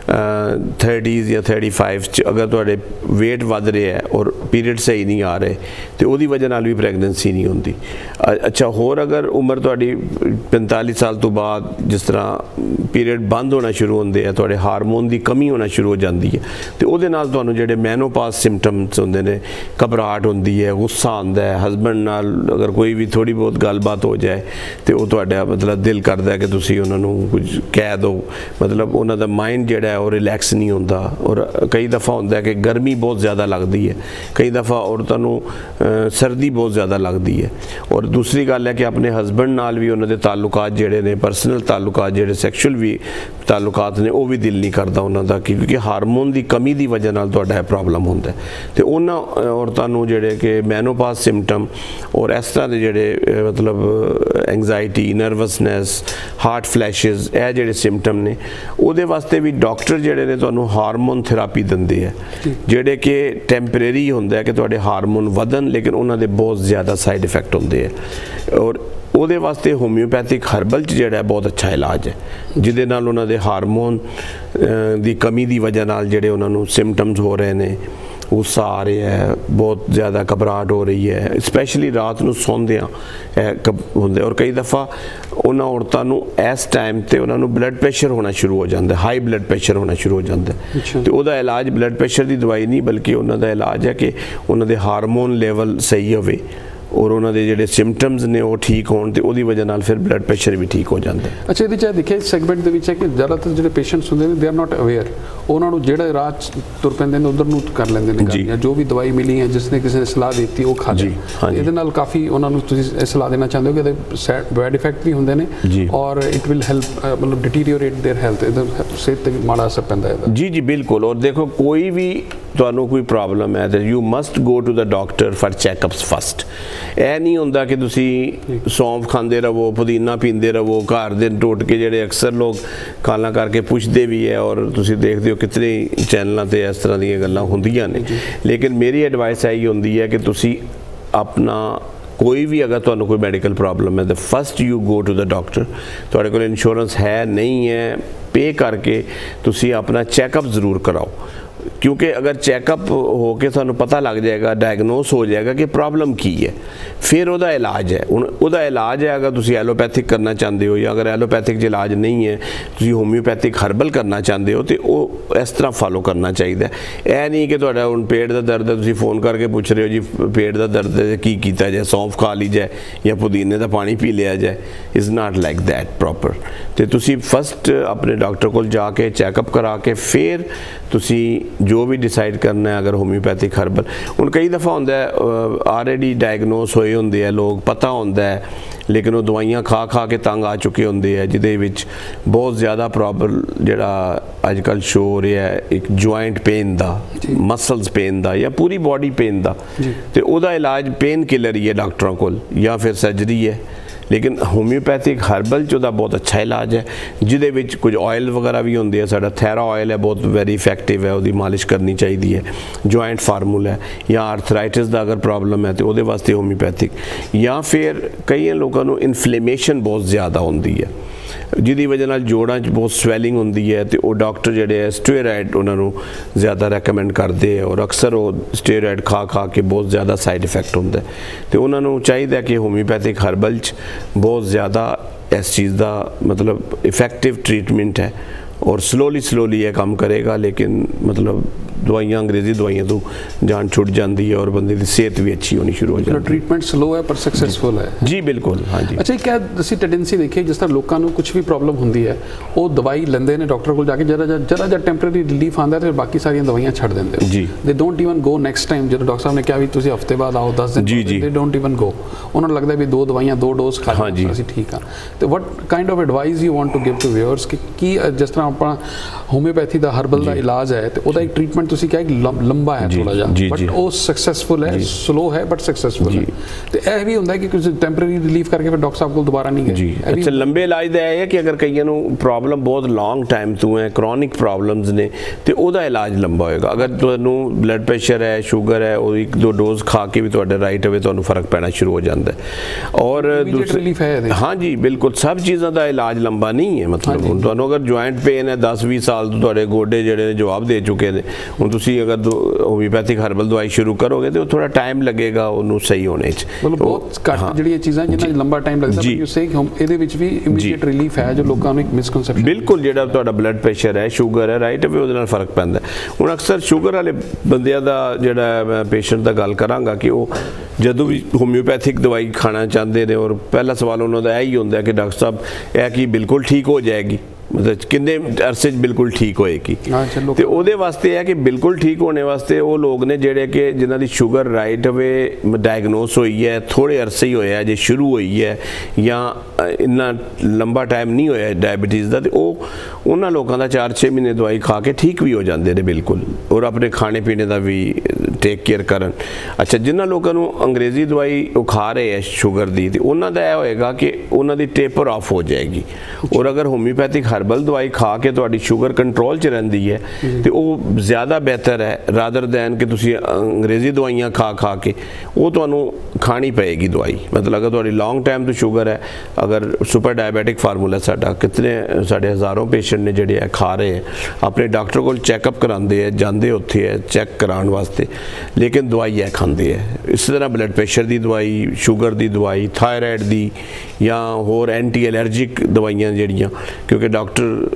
ਥਰਟੀਜ਼ ਜਾਂ ਥਰਟੀ ਫਾਈਵ 'ਚ ਅਗਰ ਤੁਹਾਡੇ ਵੇਟ ਵੱਧ ਰਿਹਾ ਹੈ ਔਰ ਪੀਰੀਅਡ ਸਹੀ ਨਹੀਂ ਆ ਰਹੇ ਤੇ ਉਹਦੀ ਵਜ੍ਹਾ ਨਾਲ ਵੀ ਪ੍ਰੈਗਨੈਂਸੀ ਨਹੀਂ ਹੁੰਦੀ। ਅੱਛਾ, ਹੋਰ ਅਗਰ ਉਮਰ ਤੁਹਾਡੀ ਪੰਤਾਲੀ ਸਾਲ ਤੋਂ ਬਾਅਦ ਜਿਸ ਤਰ੍ਹਾਂ ਪੀਰੀਅਡ ਬੰਦ ਹੋਣਾ ਸ਼ੁਰੂ ਹੁੰਦੇ ਆ, ਤੁਹਾਡੇ ਹਾਰਮੋਨ ਦੀ ਕਮੀ ਹੋਣਾ ਸ਼ੁਰੂ ਹੋ ਜਾਂਦੀ ਹੈ, ਤੇ ਉਹਦੇ ਨਾਲ ਤੁਹਾਨੂੰ ਜਿਹੜੇ ਮੈਨੋਪਾਜ਼ ਸਿੰਪਟਮਸ ਹੁੰਦੇ ਨੇ, ਘਬਰਾਹਟ ਹੁੰਦੀ ਹੈ, ਗੁੱਸਾ ਆਉਂਦਾ ਹੈ, ਹਸਬੈਂਡ ਨਾਲ ਅਗਰ ਕੋਈ ਵੀ ਥੋੜੀ ਬਹੁਤ ਗੱਲਬਾਤ ਹੋ ਜਾਏ ਤੇ ਉਹ ਤੁਹਾਡਾ ਮਤਲਬ ਦਿਲ ਕਰਦਾ ਹੈ ਕਿ ਤੁਸੀਂ ਉਹਨਾਂ ਨੂੰ ਕੁਝ ਕਹਿ ਦਿਓ, ਮਤਲਬ ਉਹਨਾਂ ਦਾ ਮਾਈਂਡ ਜਿਹੜਾ ਹੈ ਉਹ ਰਿਲੈਕਸ ਨਹੀਂ ਹੁੰਦਾ। ਔਰ ਕਈ ਦਫਾ ਹੁੰਦਾ ਕਿ ਗਰਮੀ ਬਹੁਤ ਜ਼ਿਆਦਾ ਲੱਗਦੀ ਹੈ, ਕਈ ਦਫਾ ਔਰਤਾਂ ਨੂੰ ਸਰਦੀ ਬਹੁਤ ਜ਼ਿਆਦਾ ਲੱਗਦੀ ਹੈ। ਔਰ ਦੂਸਰੀ ਗੱਲ ਹੈ ਕਿ ਆਪਣੇ ਹਸਬੈਂਡ ਨਾਲ ਵੀ ਉਹਨਾਂ ਦੇ ਤਾਲੁਕਾਤ ਜਿਹੜੇ ਨੇ, ਪਰਸਨਲ ਤਾਲੁਕਾਤ ਜਿਹੜੇ ਸੈਕਸ਼ੁਅਲ ਵੀ ਤਾਲੁਕਾਤ ਨੇ, ਉਹ ਵੀ ਦਿਲ ਨਹੀਂ ਕਰਦਾ ਉਹਨਾਂ ਦਾ, ਕਿਉਂਕਿ ਹਾਰਮੋਨ ਦੀ ਕਮੀ ਦੀ ਵਜ੍ਹਾ ਨਾਲ ਤੁਹਾਡਾ ਇਹ ਪ੍ਰੋਬਲਮ ਹੁੰਦਾ। ਤੇ ਉਹਨਾਂ ਔਰਤਾਂ ਨੂੰ ਜਿਹੜੇ ਕਿ ਮੈਨੋਪਾਜ਼ ਸਿੰਪਟਮ ਔਰ ਇਸ ਤਰ੍ਹਾਂ ਦੇ ਜਿਹੜੇ ਮਤਲਬ ਐਂਗਜ਼ਾਇਟੀ, ਨਰਵਸਨੈਸ, ਹਾਰਟ ਫਲੈਸ਼ਿਸ, ਇਹ ਜਿਹੜੇ ਸਿੰਪਟਮ ਨੇ, ਉਹਦੇ ਵਾਸਤੇ ਵੀ ਡਾਕਟਰ ਜਿਹੜੇ ਨੇ ਤੁਹਾਨੂੰ ਹਾਰਮੋਨ ਥੈਰੇਪੀ ਦਿੰਦੇ ਆ, ਜਿਹੜੇ ਕਿ ਟੈਂਪਰੇਰੀ ਹੁੰਦਾ ਹੈ ਕਿ ਤੁਹਾਡੇ ਹਾਰਮੋਨ ਵਧਣ, ਲੇਕਿਨ ਉਹਨਾਂ ਦੇ ਬਹੁਤ ਜ਼ਿਆਦਾ ਸਾਈਡ ਇਫੈਕਟ ਹੁੰਦੇ ਆ। ਔਰ ਉਹਦੇ ਵਾਸਤੇ ਹੋਮਿਓਪੈਥਿਕ ਹਰਬਲ 'ਚ ਜਿਹੜਾ ਬਹੁਤ ਅੱਛਾ ਇਲਾਜ ਹੈ, ਜਿਹਦੇ ਨਾਲ ਉਹਨਾਂ ਦੇ ਹਾਰਮੋਨ ਦੀ ਕਮੀ ਦੀ ਵਜ੍ਹਾ ਨਾਲ ਜਿਹੜੇ ਉਹਨਾਂ ਨੂੰ ਸਿੰਪਟਮਸ ਹੋ ਰਹੇ ਨੇ, ਗੁੱਸਾ ਆ ਰਿਹਾ ਹੈ, ਬਹੁਤ ਜ਼ਿਆਦਾ ਘਬਰਾਹਟ ਹੋ ਰਹੀ ਹੈ, ਸਪੈਸ਼ਲੀ ਰਾਤ ਨੂੰ ਸੌਂਦਿਆਂ ਹੁੰਦੇ। ਔਰ ਕਈ ਦਫਾ ਉਹਨਾਂ ਔਰਤਾਂ ਨੂੰ ਇਸ ਟਾਈਮ ਤੇ ਉਹਨਾਂ ਨੂੰ ਬਲੱਡ ਪ੍ਰੈਸ਼ਰ ਹੋਣਾ ਸ਼ੁਰੂ ਹੋ ਜਾਂਦਾ, ਹਾਈ ਬਲੱਡ ਪ੍ਰੈਸ਼ਰ ਹੋਣਾ ਸ਼ੁਰੂ ਹੋ ਜਾਂਦਾ, ਤੇ ਉਹਦਾ ਇਲਾਜ ਬਲੱਡ ਪ੍ਰੈਸ਼ਰ ਦੀ ਦਵਾਈ ਨਹੀਂ, ਬਲਕਿ ਉਹਨਾਂ ਦਾ ਇਲਾਜ ਹੈ ਕਿ ਉਹਨਾਂ ਦੇ ਹਾਰਮੋਨ ਲੈਵਲ ਸਹੀ ਹੋਵੇ ਔਰ ਉਹਨਾਂ ਦੇ ਜਿਹੜੇ ਸਿੰਪਟਮਸ ਨੇ ਉਹ ਠੀਕ ਹੋਣ, ਤੇ ਉਹਦੀ ਵਜ੍ਹਾ ਨਾਲ ਫਿਰ ਬਲੱਡ ਪ੍ਰੈਸ਼ਰ ਵੀ ਠੀਕ ਹੋ ਜਾਂਦਾ। ਅੱਛਾ, ਇਹਦੇ 'ਚ ਦੇਖਿਆ ਇਸ ਸੈਗਮੈਂਟ ਦੇ ਵਿੱਚ ਹੈ ਕਿ ਜ਼ਿਆਦਾਤਰ ਜਿਹੜੇ ਪੇਸ਼ੈਂਟਸ ਹੁੰਦੇ ਨੇ ਦੇ ਆਰ ਨਾਟ ਅਵੇਅਰ, ਉਹਨਾਂ ਨੂੰ ਜਿਹੜਾ ਰਾਹ ਤੁਰ ਪੈਂਦੇ ਨੇ ਉਧਰ ਨੂੰ ਕਰ ਲੈਂਦੇ ਨੇ, ਜਾਂ ਜੋ ਵੀ ਦਵਾਈ ਮਿਲੀ ਹੈ ਜਿਸ ਨੇ ਕਿਸੇ ਨੇ ਸਲਾਹ ਦਿੱਤੀ ਉਹ ਖਾ ਲਈ। ਇਹਦੇ ਨਾਲ ਕਾਫੀ ਉਹਨਾਂ ਨੂੰ ਤੁਸੀਂ ਸਲਾਹ ਦੇਣਾ ਚਾਹੁੰਦੇ ਹੋ ਕਿ ਇਹਦੇ ਸੈਡ ਬੈਡ ਇਫੈਕਟ ਵੀ ਹੁੰਦੇ ਨੇ ਔਰ ਇਟ ਵਿਲ ਹੈਲਪ ਮਤਲਬ ਡਿਟੀਰੀਓਰੇਟ देयर ਹੈਲਥ, ਇਹਦਾ ਸਿਹਤ ਤੇ ਵੀ ਮਾੜਾ ਅਸਰ ਪੈਂਦਾ ਹੈ। ਜੀ ਜੀ ਬਿਲਕੁਲ। ਔਰ ਦੇਖੋ, ਕੋਈ ਵੀ ਤੁਹਾਨੂੰ ਕੋਈ ਪ੍ਰੋਬਲਮ ਹੈ ਤੇ you must go to the doctor for checkups first. ਇਹ ਨਹੀਂ ਹੁੰਦਾ ਕਿ ਤੁਸੀਂ ਸੌਂਫ ਖਾਂਦੇ ਰਹੋ, ਪੁਦੀਨਾ ਪੀਂਦੇ ਰਹੋ, ਘਰ ਦੇ ਟੋਟ ਕੇ ਜਿਹੜੇ ਅਕਸਰ ਲੋਕ ਕਾਲਾਂ ਕਰਕੇ ਪੁੱਛਦੇ ਵੀ ਹੈ, ਔਰ ਤੁਸੀਂ ਦੇਖਦੇ ਹੋ ਕਿਤਨੇ ਚੈਨਲਾਂ ਤੇ ਇਸ ਤਰ੍ਹਾਂ ਦੀਆਂ ਗੱਲਾਂ ਹੁੰਦੀਆਂ ਨੇ। ਲੇਕਿਨ ਮੇਰੀ ਐਡਵਾਈਸ ਇਹੀ ਹੁੰਦੀ ਹੈ ਕਿ ਤੁਸੀਂ ਆਪਣਾ ਕੋਈ ਵੀ ਅਗਰ ਤੁਹਾਨੂੰ ਕੋਈ ਮੈਡੀਕਲ ਪ੍ਰੋਬਲਮ ਹੈ ਤਾਂ first you go to the doctor. ਤੁਹਾਡੇ ਕੋਲ ਇੰਸ਼ੋਰੈਂਸ ਹੈ ਨਹੀਂ ਹੈ, ਪੇ ਕਰਕੇ ਤੁਸੀਂ ਆਪਣਾ ਚੈੱਕਅਪ ਜ਼ਰੂਰ ਕਰਾਓ, ਕਿਉਂਕਿ ਅਗਰ ਚੈੱਕਅਪ ਹੋ ਕੇ ਤੁਹਾਨੂੰ ਪਤਾ ਲੱਗ ਜਾਏਗਾ, ਡਾਇਗਨੋਸ ਹੋ ਜਾਏਗਾ ਕਿ ਪ੍ਰੋਬਲਮ ਕੀ ਹੈ, ਫਿਰ ਉਹਦਾ ਇਲਾਜ ਹੈ। ਹੁਣ ਉਹਦਾ ਇਲਾਜ ਹੈ, ਅਗਰ ਤੁਸੀਂ ਐਲੋਪੈਥਿਕ ਕਰਨਾ ਚਾਹੁੰਦੇ ਹੋ ਜਾਂ ਅਗਰ ਐਲੋਪੈਥਿਕ 'ਚ ਇਲਾਜ ਨਹੀਂ ਹੈ, ਤੁਸੀਂ ਹੋਮਿਓਪੈਥਿਕ ਹਰਬਲ ਕਰਨਾ ਚਾਹੁੰਦੇ ਹੋ, ਤੇ ਉਹ ਇਸ ਤਰ੍ਹਾਂ ਫਾਲੋ ਕਰਨਾ ਚਾਹੀਦਾ। ਇਹ ਨਹੀਂ ਕਿ ਤੁਹਾਡਾ ਹੁਣ ਪੇਟ ਦਾ ਦਰਦ ਹੈ, ਤੁਸੀਂ ਫੋਨ ਕਰਕੇ ਪੁੱਛ ਰਹੇ ਹੋ ਜੀ ਪੇਟ ਦਾ ਦਰਦ ਹੈ, ਕੀ ਕੀਤਾ ਜਾਏ, ਸੌਂਫ ਖਾ ਲਈ ਜਾਏ ਜਾਂ ਪੁਦੀਨੇ ਦਾ ਪਾਣੀ ਪੀ ਲਿਆ ਜਾਏ। Is not like that proper. ਤੇ ਤੁਸੀਂ ਫਸਟ ਆਪਣੇ ਡਾਕਟਰ ਕੋਲ ਜਾ ਕੇ ਚੈੱਕਅਪ ਕਰਾ ਕੇ ਫਿਰ ਤੁਸੀਂ ਜੋ ਵੀ ਡਿਸਾਈਡ ਕਰਨਾ ਹੈ। ਅਗਰ ਹੋਮਿਓਪੈਥਿਕ ਹਰਬਲ, ਹੁਣ ਕਈ ਦਫਾ ਹੁੰਦਾ ਆਲਰੇਡੀ ਡਾਇਗਨੋਸ ਹੋਏ ਹੁੰਦੇ ਆ ਲੋਕ, ਪਤਾ ਹੁੰਦਾ ਹੈ, ਲੇਕਿਨ ਉਹ ਦਵਾਈਆਂ ਖਾ ਖਾ ਕੇ ਤੰਗ ਆ ਚੁੱਕੇ ਹੁੰਦੇ ਆ, ਜਿਹਦੇ ਵਿੱਚ ਬਹੁਤ ਜ਼ਿਆਦਾ ਪ੍ਰੋਬਲਮ ਜਿਹੜਾ ਅੱਜ ਕੱਲ੍ਹ ਸ਼ੋ ਹੋ ਰਿਹਾ ਇੱਕ ਜੁਆਇੰਟ ਪੇਨ ਦਾ, ਮਸਲਸ ਪੇਨ ਦਾ ਜਾਂ ਪੂਰੀ ਬੋਡੀ ਪੇਨ ਦਾ, ਤੇ ਉਹਦਾ ਇਲਾਜ ਪੇਨ ਕਿਲਰ ਹੀ ਹੈ ਡਾਕਟਰਾਂ ਕੋਲ ਜਾਂ ਫਿਰ ਸਰਜਰੀ ਹੈ। ਲੇਕਿਨ ਹੋਮਿਓਪੈਥਿਕ ਹਰਬਲ 'ਚ ਉਹਦਾ ਬਹੁਤ ਅੱਛਾ ਇਲਾਜ ਹੈ, ਜਿਹਦੇ ਵਿੱਚ ਕੁਝ ਆਇਲ ਵਗੈਰਾ ਵੀ ਹੁੰਦੇ ਆ। ਸਾਡਾ ਥੈਰਾ ਆਇਲ ਹੈ, ਬਹੁਤ ਵੈਰੀ ਇਫੈਕਟਿਵ ਹੈ, ਉਹਦੀ ਮਾਲਿਸ਼ ਕਰਨੀ ਚਾਹੀਦੀ ਹੈ। ਜੁਆਇੰਟ ਫਾਰਮੂਲਾ ਹੈ, ਜਾਂ ਆਰਥਰਾਈਟਿਸ ਦਾ ਅਗਰ ਪ੍ਰੋਬਲਮ ਹੈ ਤੇ ਉਹਦੇ ਵਾਸਤੇ ਹੋਮਿਓਪੈਥਿਕ। ਜਾਂ ਫਿਰ ਕਈ ਲੋਕਾਂ ਨੂੰ ਇਨਫਲੇਮੇਸ਼ਨ ਬਹੁਤ ਜ਼ਿਆਦਾ ਹੁੰਦੀ ਹੈ, ਜਿਹਦੀ ਵਜ੍ਹਾ ਨਾਲ ਜੋੜਾਂ 'ਚ ਬਹੁਤ ਸਵੈਲਿੰਗ ਹੁੰਦੀ ਹੈ, ਤੇ ਉਹ ਡਾਕਟਰ ਜਿਹੜੇ ਹੈ ਸਟੀਰੋਇਡ ਉਹਨਾਂ ਨੂੰ ਜ਼ਿਆਦਾ ਰეკਮੈਂਡ ਕਰਦੇ ਹੈ, ਔਰ ਅਕਸਰ ਉਹ ਸਟੀਰੋਇਡ ਖਾ ਖਾ ਕੇ ਬਹੁਤ ਜ਼ਿਆਦਾ ਸਾਈਡ ਇਫੈਕਟ ਹੁੰਦਾ। ਤੇ ਉਹਨਾਂ ਨੂੰ ਚਾਹੀਦਾ ਕਿ ਹੋਮਿਓਪੈਥਿਕ ਹਰਬਲ 'ਚ ਬਹੁਤ ਜ਼ਿਆਦਾ ਇਸ ਚੀਜ਼ ਦਾ ਮਤਲਬ ਇਫੈਕਟਿਵ ਟ੍ਰੀਟਮੈਂਟ ਹੈ, ਔਰ ਸਲੋਲੀ ਸਲੋਲੀ ਇਹ ਕੰਮ ਕਰੇਗਾ। ਲੇਕਿਨ ਮਤਲਬ ਦਵਾਈਆਂ, ਅੰਗਰੇਜ਼ੀ ਦਵਾਈਆਂ ਤੋਂ ਜਾਨ ਛੁੱਟ ਜਾਂਦੀ ਹੈ, ਔਰ ਬੰਦੇ ਦੀ ਸਿਹਤ ਵੀ ਅੱਛੀ ਹੋਣੀ ਸ਼ੁਰੂ ਹੋ ਜਾਂਦੀ ਹੈ। ਟ੍ਰੀਟਮੈਂਟ ਸਲੋ ਹੈ ਪਰ ਸਕਸੈਸਫੁਲ ਹੈ। ਜੀ ਬਿਲਕੁਲ, ਹਾਂਜੀ। ਅੱਛਾ, ਇੱਕ ਅਸੀਂ ਟੈਂਡੈਂਸੀ ਦੇਖੀਏ, ਜਿਸ ਤਰ੍ਹਾਂ ਲੋਕਾਂ ਨੂੰ ਕੁਝ ਵੀ ਪ੍ਰੋਬਲਮ ਹੁੰਦੀ ਹੈ, ਉਹ ਦਵਾਈ ਲੈਂਦੇ ਨੇ ਡਾਕਟਰ ਕੋਲ ਜਾ ਕੇ, ਜਰਾ ਜਰਾ ਜਿਹਾ ਟੈਂਪਰੇਰੀ ਰਿਲੀਫ ਆਉਂਦਾ ਤੇ ਬਾਕੀ ਸਾਰੀਆਂ ਦਵਾਈਆਂ ਛੱਡ ਦਿੰਦੇ ਜੀ। They don't even go next time. ਜਦੋਂ ਡਾਕਟਰ ਸਾਹਿਬ ਨੇ ਕਿਹਾ ਵੀ ਤੁਸੀਂ ਹਫਤੇ ਬਾਅਦ ਆਓ, ਦਸ ਦਿਨ, ਦੇ ਡੋਂਟ ਈਵਨ ਗੋ। ਉਹਨਾਂ ਨੂੰ ਲੱਗਦਾ ਵੀ ਦੋ ਦਵਾਈਆਂ, ਦੋ ਡੋਜ਼ ਖਾ ਲਈਆਂ ਅਸੀਂ ਠੀਕ ਆ। ਤੇ what kind of advice you want to give to viewers ਕਿ ਕੀ ਜਿਸ ਤਰ੍ਹਾਂ ਤਰ੍ਹਾਂ ਆਪਾਂ ਹੋਮਿਓਪੈਥੀ ਦਾ ਹਰਬਲ ਦਾ ਇਲਾਜ ਹੈ ਤੇ ਉਹਦਾ ਇੱਕ ਟ੍ਰੀਟਮੈਂਟ ਤੁਸੀਂ ਕਿਹਾ ਕਿ ਲੰਬਾ ਹੈ ਥੋੜਾ ਜਿਹਾ, ਬਟ ਉਹ ਸਕਸੈਸਫੁਲ ਹੈ, ਸਲੋ ਹੈ ਬਟ ਸਕਸੈਸਫੁਲ ਹੈ। ਤੇ ਇਹ ਵੀ ਹੁੰਦਾ ਕਿ ਕੁਝ ਟੈਂਪਰੇਰੀ ਰਿਲੀਫ ਕਰਕੇ ਫਿਰ ਡਾਕਟਰ ਸਾਹਿਬ ਕੋਲ ਦੁਬਾਰਾ ਨਹੀਂ ਗਏ ਜੀ। ਅੱਛਾ, ਲੰਬੇ ਇਲਾਜ ਦਾ ਇਹ ਹੈ ਕਿ ਅਗਰ ਕਈਆਂ ਨੂੰ ਪ੍ਰੋਬਲਮ ਬਹੁਤ ਲੌਂਗ ਟਾਈਮ ਤੋਂ ਹੈ, ਕ੍ਰੋਨਿਕ ਪ੍ਰੋਬਲਮਸ ਨੇ, ਤੇ ਉਹਦਾ ਇਲਾਜ ਲੰਬਾ ਹੋਏਗਾ। ਅਗਰ ਤੁਹਾਨੂੰ ਬਲੱਡ ਪ੍ਰੈਸ਼ਰ ਹੈ, ਸ਼ੂਗਰ ਹੈ, ਉਹ ਇੱਕ ਦੋ ਡੋਜ਼ ਖਾ ਕੇ ਵੀ ਤੁਹਾਡੇ ਰਾਈਟ ਅਵੇ ਤੁਹਾਨੂੰ ਫਰਕ ਪੈਣਾ ਸ਼ੁਰੂ ਹੋ ਜਾਂਦਾ ਹੈ। ਔਰ हाँ जी बिल्कुल, सब चीज़ों का इलाज लंबा नहीं है। मतलब हाँ तुहानू अगर जॉइंट पेन है दस भी साल तो तुहाडे गोडे जिहड़े जवाब दे चुके हैं, हुण तुसीं अगर होम्योपैथिक हर्बल दवाई शुरू करोगे तो थोड़ा टाइम लगेगा उन्होंने सही होने च। मतलब बहुत घट जिहड़ियां चीज़ां जिन्हां च लंबा टाइम लगदा, यू से इहदे विच भी इमीडिएट रिलीफ है जो लोकां नूं एक मिसकनसेप्शन। बिल्कुल, जिहड़ा तुहाडा ब्लड प्रेशर है, शुगर है, राइट अवे उहदे नाल फर्क पैंदा। हुण अक्सर शुगर वाले बंदियां दा जिहड़ा मैं पेशेंट दा गल करांगा कि वो जदों भी होम्योपैथिक दवाई खाना चाहते हैं और पहला सवाल उन्होंने यही होता है कि डॉक्टर साहब यह कि बिल्कुल ठीक हो जाएगी, मतलब किन्ने अरसे बिल्कुल ठीक होएगी। तो ਉਹਦੇ ਵਾਸਤੇ है कि बिल्कुल ठीक होने वास्ते वो लोग ने ਜਿਹੜੇ कि जिन्हां दी शुगर राइट अवे डायगनोस हुई है, थोड़े अरसे ही होया जे शुरू हुई है या इन्ना लंबा टाइम नहीं होया डायबिटीज़ का, तो वो उन्हां लोगों का चार छे महीने दवाई खा के ठीक भी हो जाते हैं बिल्कुल, और अपने खाने पीने का भी टेक केयर करन। अच्छा, जिन्हां लोगों को अंग्रेजी दवाई वो खा रहे हैं शुगर की, तो उन्होंने यह होएगा कि उन्होंने टेपर ऑफ हो जाएगी। और अगर होम्योपैथिक हर्बल दवाई खा के तुहाडी शुगर कंट्रोल च रहिंदी है तो वो ज़्यादा बेहतर है रादर दैन कि तुसीं अंग्रेजी दवाइयां खा खा के वो तुहानूं खानी पएगी दवाई। मतलब अगर तुहाडी लॉन्ग टाइम तो शुगर है, अगर सुपर डायबिटिक फार्मूला साडा कितने साढ़े हज़ारों पेशेंट ने जिहड़े है खा रहे हैं, अपने डॉक्टर को चैकअप करांदे है, जांदे उत्थे है चैक कराउण वास्ते, लेकिन दवाई है खांदे है। इस तरह ब्लड प्रेशर की दवाई, शुगर की दवाई, थायराइड की या होर एंटी एलर्जिक दवाइयां जिहड़ियां, क्योंकि डॉक्टर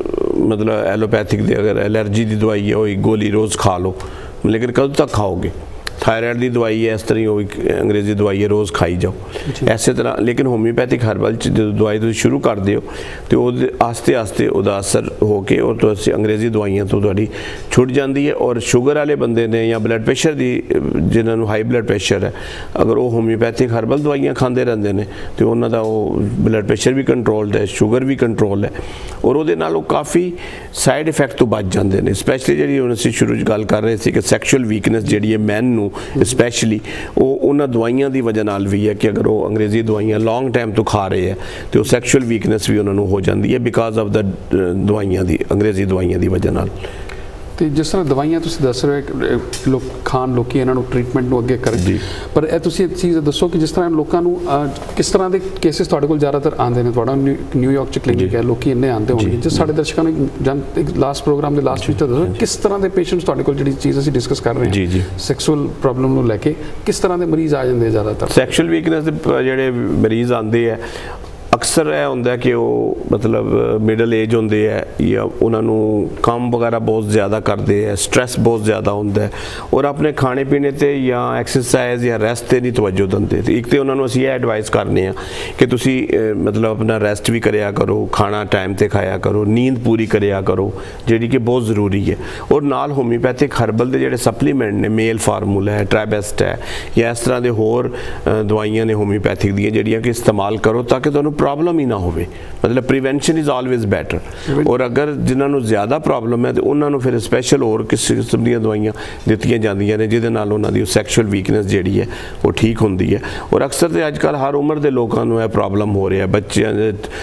मतलब एलोपैथिक दे अगर एलर्जी की दवाई है वो गोली रोज़ खा लो, लेकिन कब तक खाओगे? थायराइड की दवाई है इस तरह वो अंग्रेजी दवाई है रोज़ खाई जाओ ऐसे तरह। लेकिन होम्योपैथिक हर्बल जो दवाई तुम शुरू कर दो तो आस्ते आस्ते उसका असर होके और तो अंग्रेजी दवाइयां तो थोड़ी छुट जाती है। और शुगर वाले बंदे ने या ब्लड प्रेशर की जिन्होंने हाई ब्लड प्रेशर है, अगर वो होम्योपैथिक हर्बल दवाइयां खाते रहते हैं तो उन्होंने वो ब्लड प्रेशर भी कंट्रोल है, शुगर भी कंट्रोल है, और वो काफ़ी साइड इफेक्ट तो बच जाते हैं। स्पैशली जी हम असीं शुरू गल कर रहे थे कि सैक्शुअल वीकनेस जी मैन नूं स्पैशली वो उन्होंने दवाइयां की वजह नाल भी है कि अगर वो अंग्रेजी दवाइयां लॉन्ग टाइम तो खा रहे हैं तो सैक्शुअल वीकनेस भी उन्होंने हो जाती है बिकॉज ऑफ द दवाइयां दी अंग्रेजी दवाइयां की वजह नाल। तो जिस तरह दवाइयां तुसीं दस रहे हो लोग खान लोग इन्हों ट्रीटमेंट नूं अगे कर, पर यह तुसीं एक चीज़ दसो कि जिस तरह लोगों नूं किस तरह के केसिस तुहाडे कोल ज़्यादातर आते हैं? तुहाडा न्यूयॉर्क च क्लिनिक है, लोग इन्ने आते होंगे, जिस साडे दर्शकों ने जन एक लास्ट प्रोग्राम के लास्ट विच दसो किस तरह के पेशेंट्स तुहाडे कोल जिहड़ी चीज़ असीं डिस्कस कर रहे हैं सैक्सुअल प्रॉब्लम नूं लैके किस तरह के मरीज़ आ जाते हैं? ज़्यादातर सैक्शुअल वीकनेस दे जिहड़े मरीज़ आते हैं अक्सर यह होंदा कि वो मतलब मिडल एज होंदे है या उन्होंने काम वगैरह बहुत ज़्यादा करते हैं, स्ट्रैस बहुत ज़्यादा होंदा है और अपने खाने पीने ते या एक्सरसाइज या रेस्ट ते नहीं तवज्जो दिंदे। तो एक तो उन्होंने असीं यह एडवाइस करने हैं कि तुसी मतलब अपना रेस्ट भी करिया करो, खाना टाइम ते खाया करो, नींद पूरी करिया करो जिहड़ी कि बहुत ज़रूरी है। और नाल होम्योपैथिक हर्बल के जिहड़े सप्लीमेंट ने, मेल फार्मूला है, ट्राइबेस्ट है या इस तरह के होर दवाइयां ने होम्योपैथिक दी जिहड़ियां कि इस्तेमाल करो ताकि तुहानूं प्रॉब्लम ही ना हो। मतलब प्रिवेंशन इज़ ऑलवेज बैटर। और अगर जिन्होंने ज़्यादा प्रॉब्लम है तो उन्होंने फिर स्पैशल और किस किस्म दी दवाइयां दित्तियां जांदियां ने जिहदे नाल उन्हां दी सैक्शुअल वीकनेस जिहड़ी है वो ठीक होंदी है। और अक्सर तो अजकल हर उम्र के लोगों को यह प्रॉब्लम हो रहा है, बच्चों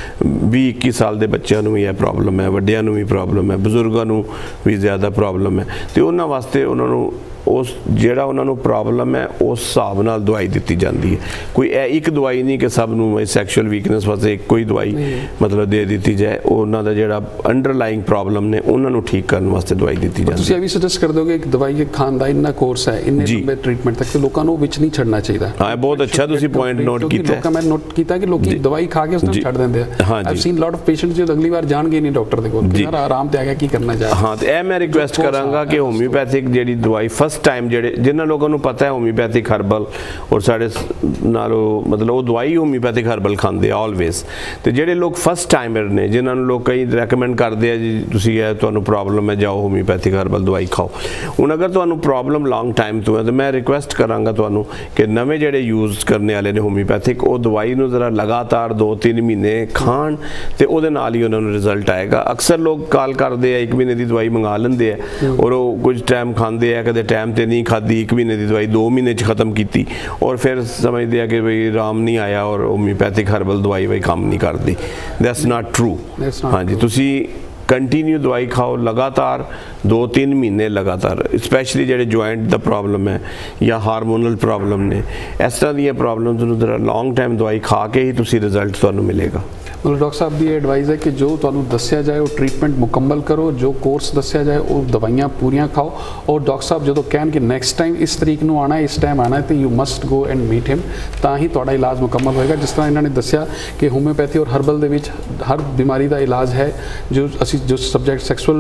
भी इक्की साल के बच्चों को भी यह प्रॉब्लम है, वड्डियां नूं भी प्रॉब्लम है, बजुर्गों को भी ज़्यादा प्रॉब्लम है। तो उन्हां वास्ते उन्होंने उस जिहड़ा उन्होंने प्रॉब्लम है उस हिसाब नाल दवाई दी जाती है। कोई एक दवाई नहीं कि सब नूं सैक्शुअल वीकनेस वास्ते एक कोई दवाई मतलब दे दी जाए, उन्हों का जिहड़ा अंडरलाइंग प्रॉब्लम ने उन्होंने ठीक करने वास्ते दवाई दी जाती है। तुसीं ये भी सजेस्ट कर दोगे कि दवाई खान का इन्ना कोर्स है, इन्ने लंबे ट्रीटमेंट तक लोगों को विच नहीं छड्डना चाहिए। हाँ, बहुत अच्छा तुसीं पॉइंट नोट कीता। मैं नोट किया कि लोग दवाई खा के उसने छड्ड दिंदे हैं। I have seen lot of patients जो अगली बार जाणगे नहीं डॉक्टर दे कोल, यार आराम ते आ गया की करना चाहिए। हाँ, तो यह मैं रिक्वेस्ट करांगा कि होम्योपैथिक जिहड़ी दवाई फर्स्ट फस्ट टाइम ਜਿਹੜੇ ਜਿਨ੍ਹਾਂ ਲੋਕਾਂ ਨੂੰ ਪਤਾ ਹੈ ਹੋਮਿਓਪੈਥਿਕ ਹਰਬਲ ਔਰ ਸਾਡੇ ਨਾਲੋਂ ਮਤਲਬ ਉਹ ਦਵਾਈ ਹੋਮਿਓਪੈਥਿਕ ਹਰਬਲ ਖਾਂਦੇ ਆ ਆਲਵੇਜ਼, ਤੇ ਜਿਹੜੇ ਲੋਕ ਫਸਟ ਟਾਈਮਰ ਨੇ ਜਿਨ੍ਹਾਂ ਨੂੰ ਲੋਕ ਕਈ ਰეკਮੈਂਡ ਕਰਦੇ ਆ ਜੀ ਤੁਸੀਂ ਇਹ ਤੁਹਾਨੂੰ ਪ੍ਰੋਬਲਮ ਹੈ ਜਾਓ ਹੋਮਿਓਪੈਥਿਕ ਹਰਬਲ ਦਵਾਈ ਖਾਓ। ਹੁਣ ਅਗਰ ਤੁਹਾਨੂੰ ਪ੍ਰੋਬਲਮ ਲੌਂਗ ਟਾਈਮ ਤੋਂ ਹੈ ਤਾਂ ਮੈਂ ਰਿਕੁਐਸਟ ਕਰਾਂਗਾ ਤੁਹਾਨੂੰ ਕਿ ਨਵੇਂ ਜਿਹੜੇ ਯੂਜ਼ ਕਰਨੇ ਵਾਲੇ ਨੇ ਹੋਮਿਓਪੈਥਿਕ ਉਹ ਦਵਾਈ ਨੂੰ ਜ਼ਰਾ ਲਗਾਤਾਰ ਦੋ ਤਿੰਨ ਮਹੀਨੇ ਖਾਣ ਤੇ ਉਹਦੇ ਨਾਲ ਹੀ ਉਹਨਾਂ ਨੂੰ ਰਿਜ਼ਲਟ ਆਏਗਾ। ਅਕਸਰ ਲੋਕ ਕਾਲ ਕਰਦੇ ਆ ਇੱਕ ਮਹੀਨੇ ਦੀ ਦਵਾਈ ਮੰਗਾ ਲੈਂਦੇ ਆ ਔਰ ਉਹ ਕੁਝ ਟਾਈਮ ਖਾਂਦੇ ਆ, ਕਦੇ ਟਾਈਮ ਤੇ ਨਹੀਂ ਖਾਦੀ, ਇੱਕ ਮਹੀਨੇ ਦੀ ਦਵਾਈ ਦੋ ਮਹੀਨੇ 'ਚ ਖਤਮ ਕੀਤੀ ਔਰ ਫਿਰ ਸਮਝਦੇ ਆ ਕਿ ਬਈ ਆਰਾਮ ਨਹੀਂ ਆਇਆ ਔਰ ਹੋਮਿਓਪੈਥਿਕ ਹਰਬਲ ਦਵਾਈ ਬਈ ਕੰਮ ਨਹੀਂ ਕਰਦੀ। That's not true. ਹਾਂਜੀ ਤੁਸੀਂ ਕੰਟੀਨਿਊ ਦਵਾਈ ਖਾਓ ਲਗਾਤਾਰ ਦੋ ਤਿੰਨ ਮਹੀਨੇ ਲਗਾਤਾਰ, ਸਪੈਸ਼ਲੀ ਜਿਹੜੇ ਜੁਆਇੰਟ ਦਾ ਪ੍ਰੋਬਲਮ ਹੈ ਜਾਂ ਹਾਰਮੋਨਲ ਪ੍ਰੋਬਲਮ ਨੇ, ਇਸ ਤਰ੍ਹਾਂ ਦੀਆਂ ਪ੍ਰੋਬਲਮਸ ਨੂੰ ਜ਼ਰਾ ਲੌਂਗ ਟਾਈਮ ਦਵਾਈ ਖਾ ਕੇ ਹੀ ਤੁਸੀਂ ਰਿਜ਼ਲਟ ਤੁਹਾਨੂੰ ਮਿਲੇਗਾ। ਮਤਲਬ ਡਾਕਟਰ ਸਾਹਿਬ ਦੀ ਐਡਵਾਈਸ ਹੈ ਕਿ ਜੋ ਤੁਹਾਨੂੰ ਦੱਸਿਆ ਜਾਏ ਉਹ ਟ੍ਰੀਟਮੈਂਟ ਮੁਕੰਮਲ ਕਰੋ, ਜੋ ਕੋਰਸ ਦੱਸਿਆ ਜਾਏ ਉਹ ਦਵਾਈਆਂ ਪੂਰੀਆਂ ਖਾਓ, ਔਰ ਡਾਕਟਰ ਸਾਹਿਬ ਜਦੋਂ ਕਹਿਣ ਕਿ ਨੈਕਸਟ ਟਾਈਮ ਇਸ ਤਰੀਕ ਨੂੰ ਆਉਣਾ ਇਸ ਟਾਈਮ ਆਉਣਾ ਤੇ you must go and meet him, ਤਾਂ ਹੀ ਤੁਹਾਡਾ ਇਲਾਜ ਮੁਕੰਮਲ ਹੋਏਗਾ। ਜਿਸ ਤਰ੍ਹਾਂ ਇਹਨਾਂ ਨੇ ਦੱਸਿਆ ਕਿ ਹੋਮਿਓਪੈਥੀ ਔਰ ਹਰਬਲ ਦੇ ਵਿੱਚ ਹਰ ਬਿਮਾਰੀ ਦਾ ਇਲਾਜ ਹੈ। ਜੋ ਅਸੀਂ ਜੋ ਸਬਜੈਕਟ ਸੈਕਸੁਅਲ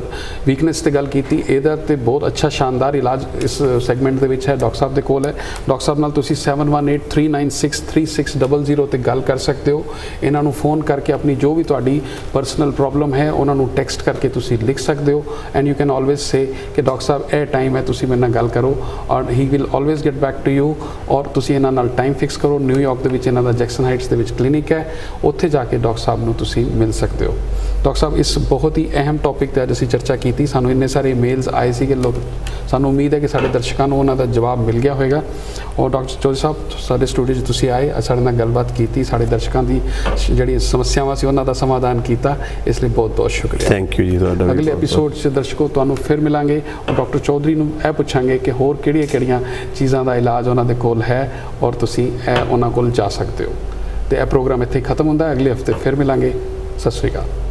ਵੀਕਨੈਸ ਤੇ ਗੱਲ ਕੀਤੀ, ਇਹਦਾ ਤੇ ਬਹੁਤ ਅੱਛਾ ਸ਼ਾਨਦਾਰ ਇਲਾਜ ਇਸ ਸੈਗਮੈਂਟ ਦੇ ਵਿੱਚ ਹੈ, ਡਾਕਟਰ ਸਾਹਿਬ ਦੇ ਕੋਲ ਹੈ। ਡਾਕਟਰ ਸਾਹਿਬ ਨਾਲ ਤੁਸੀਂ seven one eight three nine six three six double zero ਤੇ ਗੱਲ ਕਰ ਸਕਦੇ ਹੋ। ਇਹਨਾਂ ਨੂੰ ਫੋਨ ਕਰਕੇ ਆਪਣੀ ਜੋ ਵੀ ਤੁਹਾਡੀ ਪਰਸਨਲ ਪ੍ਰੋਬਲਮ ਹੈ ਉਹਨਾਂ ਨੂੰ ਟੈਕਸਟ ਕਰਕੇ ਤੁਸੀਂ ਲਿਖ ਸਕਦੇ ਹੋ, and you can always say ਕਿ ਡਾਕਟਰ ਸਾਹਿਬ ਇਹ ਟਾਈਮ ਹੈ ਤੁਸੀਂ ਮੇਰੇ ਨਾਲ ਗੱਲ ਕਰੋ, ਔਰ he will always get back to you. ਔਰ ਤੁਸੀਂ ਇਹਨਾਂ ਨਾਲ ਟਾਈਮ ਫਿਕਸ ਕਰੋ। ਨਿਊਯਾਰਕ ਦੇ ਵਿੱਚ ਇਹਨਾਂ ਦਾ ਜੈਕਸਨ ਹਾਈਟਸ ਦੇ ਵਿੱਚ ਕਲੀਨਿਕ ਹੈ, ਉੱਥੇ ਜਾ ਕੇ ਡਾਕਟਰ ਸਾਹਿਬ ਨੂੰ ਤੁਸੀਂ ਮਿਲ ਸਕਦੇ ਹੋ। ਡਾਕਟਰ ਸਾਹਿਬ ਇਸ ਬਹੁਤ ਹੀ ਅਹਿਮ ਟੌਪਿਕ ਤੇ ਅੱਜ ਅਸੀਂ ਚਰਚਾ ਕੀਤੀ। ਸਾਨੂੰ ਇੰਨੇ ਸਾਰੇ ਮੇਲਸ ਆਏ ਸੀ ਕਿ ਲੋਕ, ਸਾਨੂੰ ਉਮੀਦ ਹੈ ਕਿ ਸਾਡੇ ਦਰਸ਼ਕਾਂ ਨੂੰ ਉਹਨਾਂ ਦਾ ਜਵਾਬ ਮਿਲ ਗਿਆ ਹੋਵੇਗਾ। ਔਰ ਡਾਕਟਰ ਚੌਧਰੀ ਸਾਹਿਬ ਸਾਡੇ ਸਟੂਡੀਓ 'ਚ ਤੁਸੀਂ ਆਏ, ਸਾਡੇ ਨਾਲ ਗੱਲਬਾਤ ਕੀਤੀ, ਸਾਡੇ ਦਰਸ਼ਕਾਂ ਦੀ ਜਿਹੜੀ ਸਮੱਸਿਆਵਾਂ ਸੀ ਉਹਨਾਂ ਦਾ ਸਮਾਧਾਨ ਕੀਤਾ, ਇਸ ਲਈ ਬਹੁਤ ਬਹੁਤ ਸ਼ੁਕਰੀਆ। ਥੈਂਕ ਯੂ ਜੀ ਤੁਹਾਡਾ। ਅਗਲੇ ਐਪੀਸੋਡ 'ਚ ਦਰਸ਼ਕੋ ਤੁਹਾਨੂੰ ਫਿਰ ਮਿਲਾਂਗੇ ਔਰ ਡਾਕਟਰ ਚੌਧਰੀ ਨੂੰ ਇਹ ਪੁੱਛਾਂਗੇ ਕਿ ਹੋਰ ਕਿਹੜੀਆਂ ਕਿਹੜੀਆਂ ਚੀਜ਼ਾਂ ਦਾ ਇਲਾਜ ਉਹਨਾਂ ਦੇ ਕੋਲ ਹੈ ਔਰ ਤੁਸੀਂ ਇਹ ਉਹਨਾਂ ਕੋਲ ਜਾ ਸਕਦੇ ਹੋ। ਤੇ ਇਹ ਪ੍ਰੋਗਰਾਮ ਇੱਥੇ ਖਤਮ ਹੁੰਦਾ ਹੈ। ਅਗਲੇ ਹਫਤੇ ਫਿਰ ਮਿਲਾਂਗੇ। ਸਤਿ ਸ਼੍ਰੀ ਅਕਾਲ।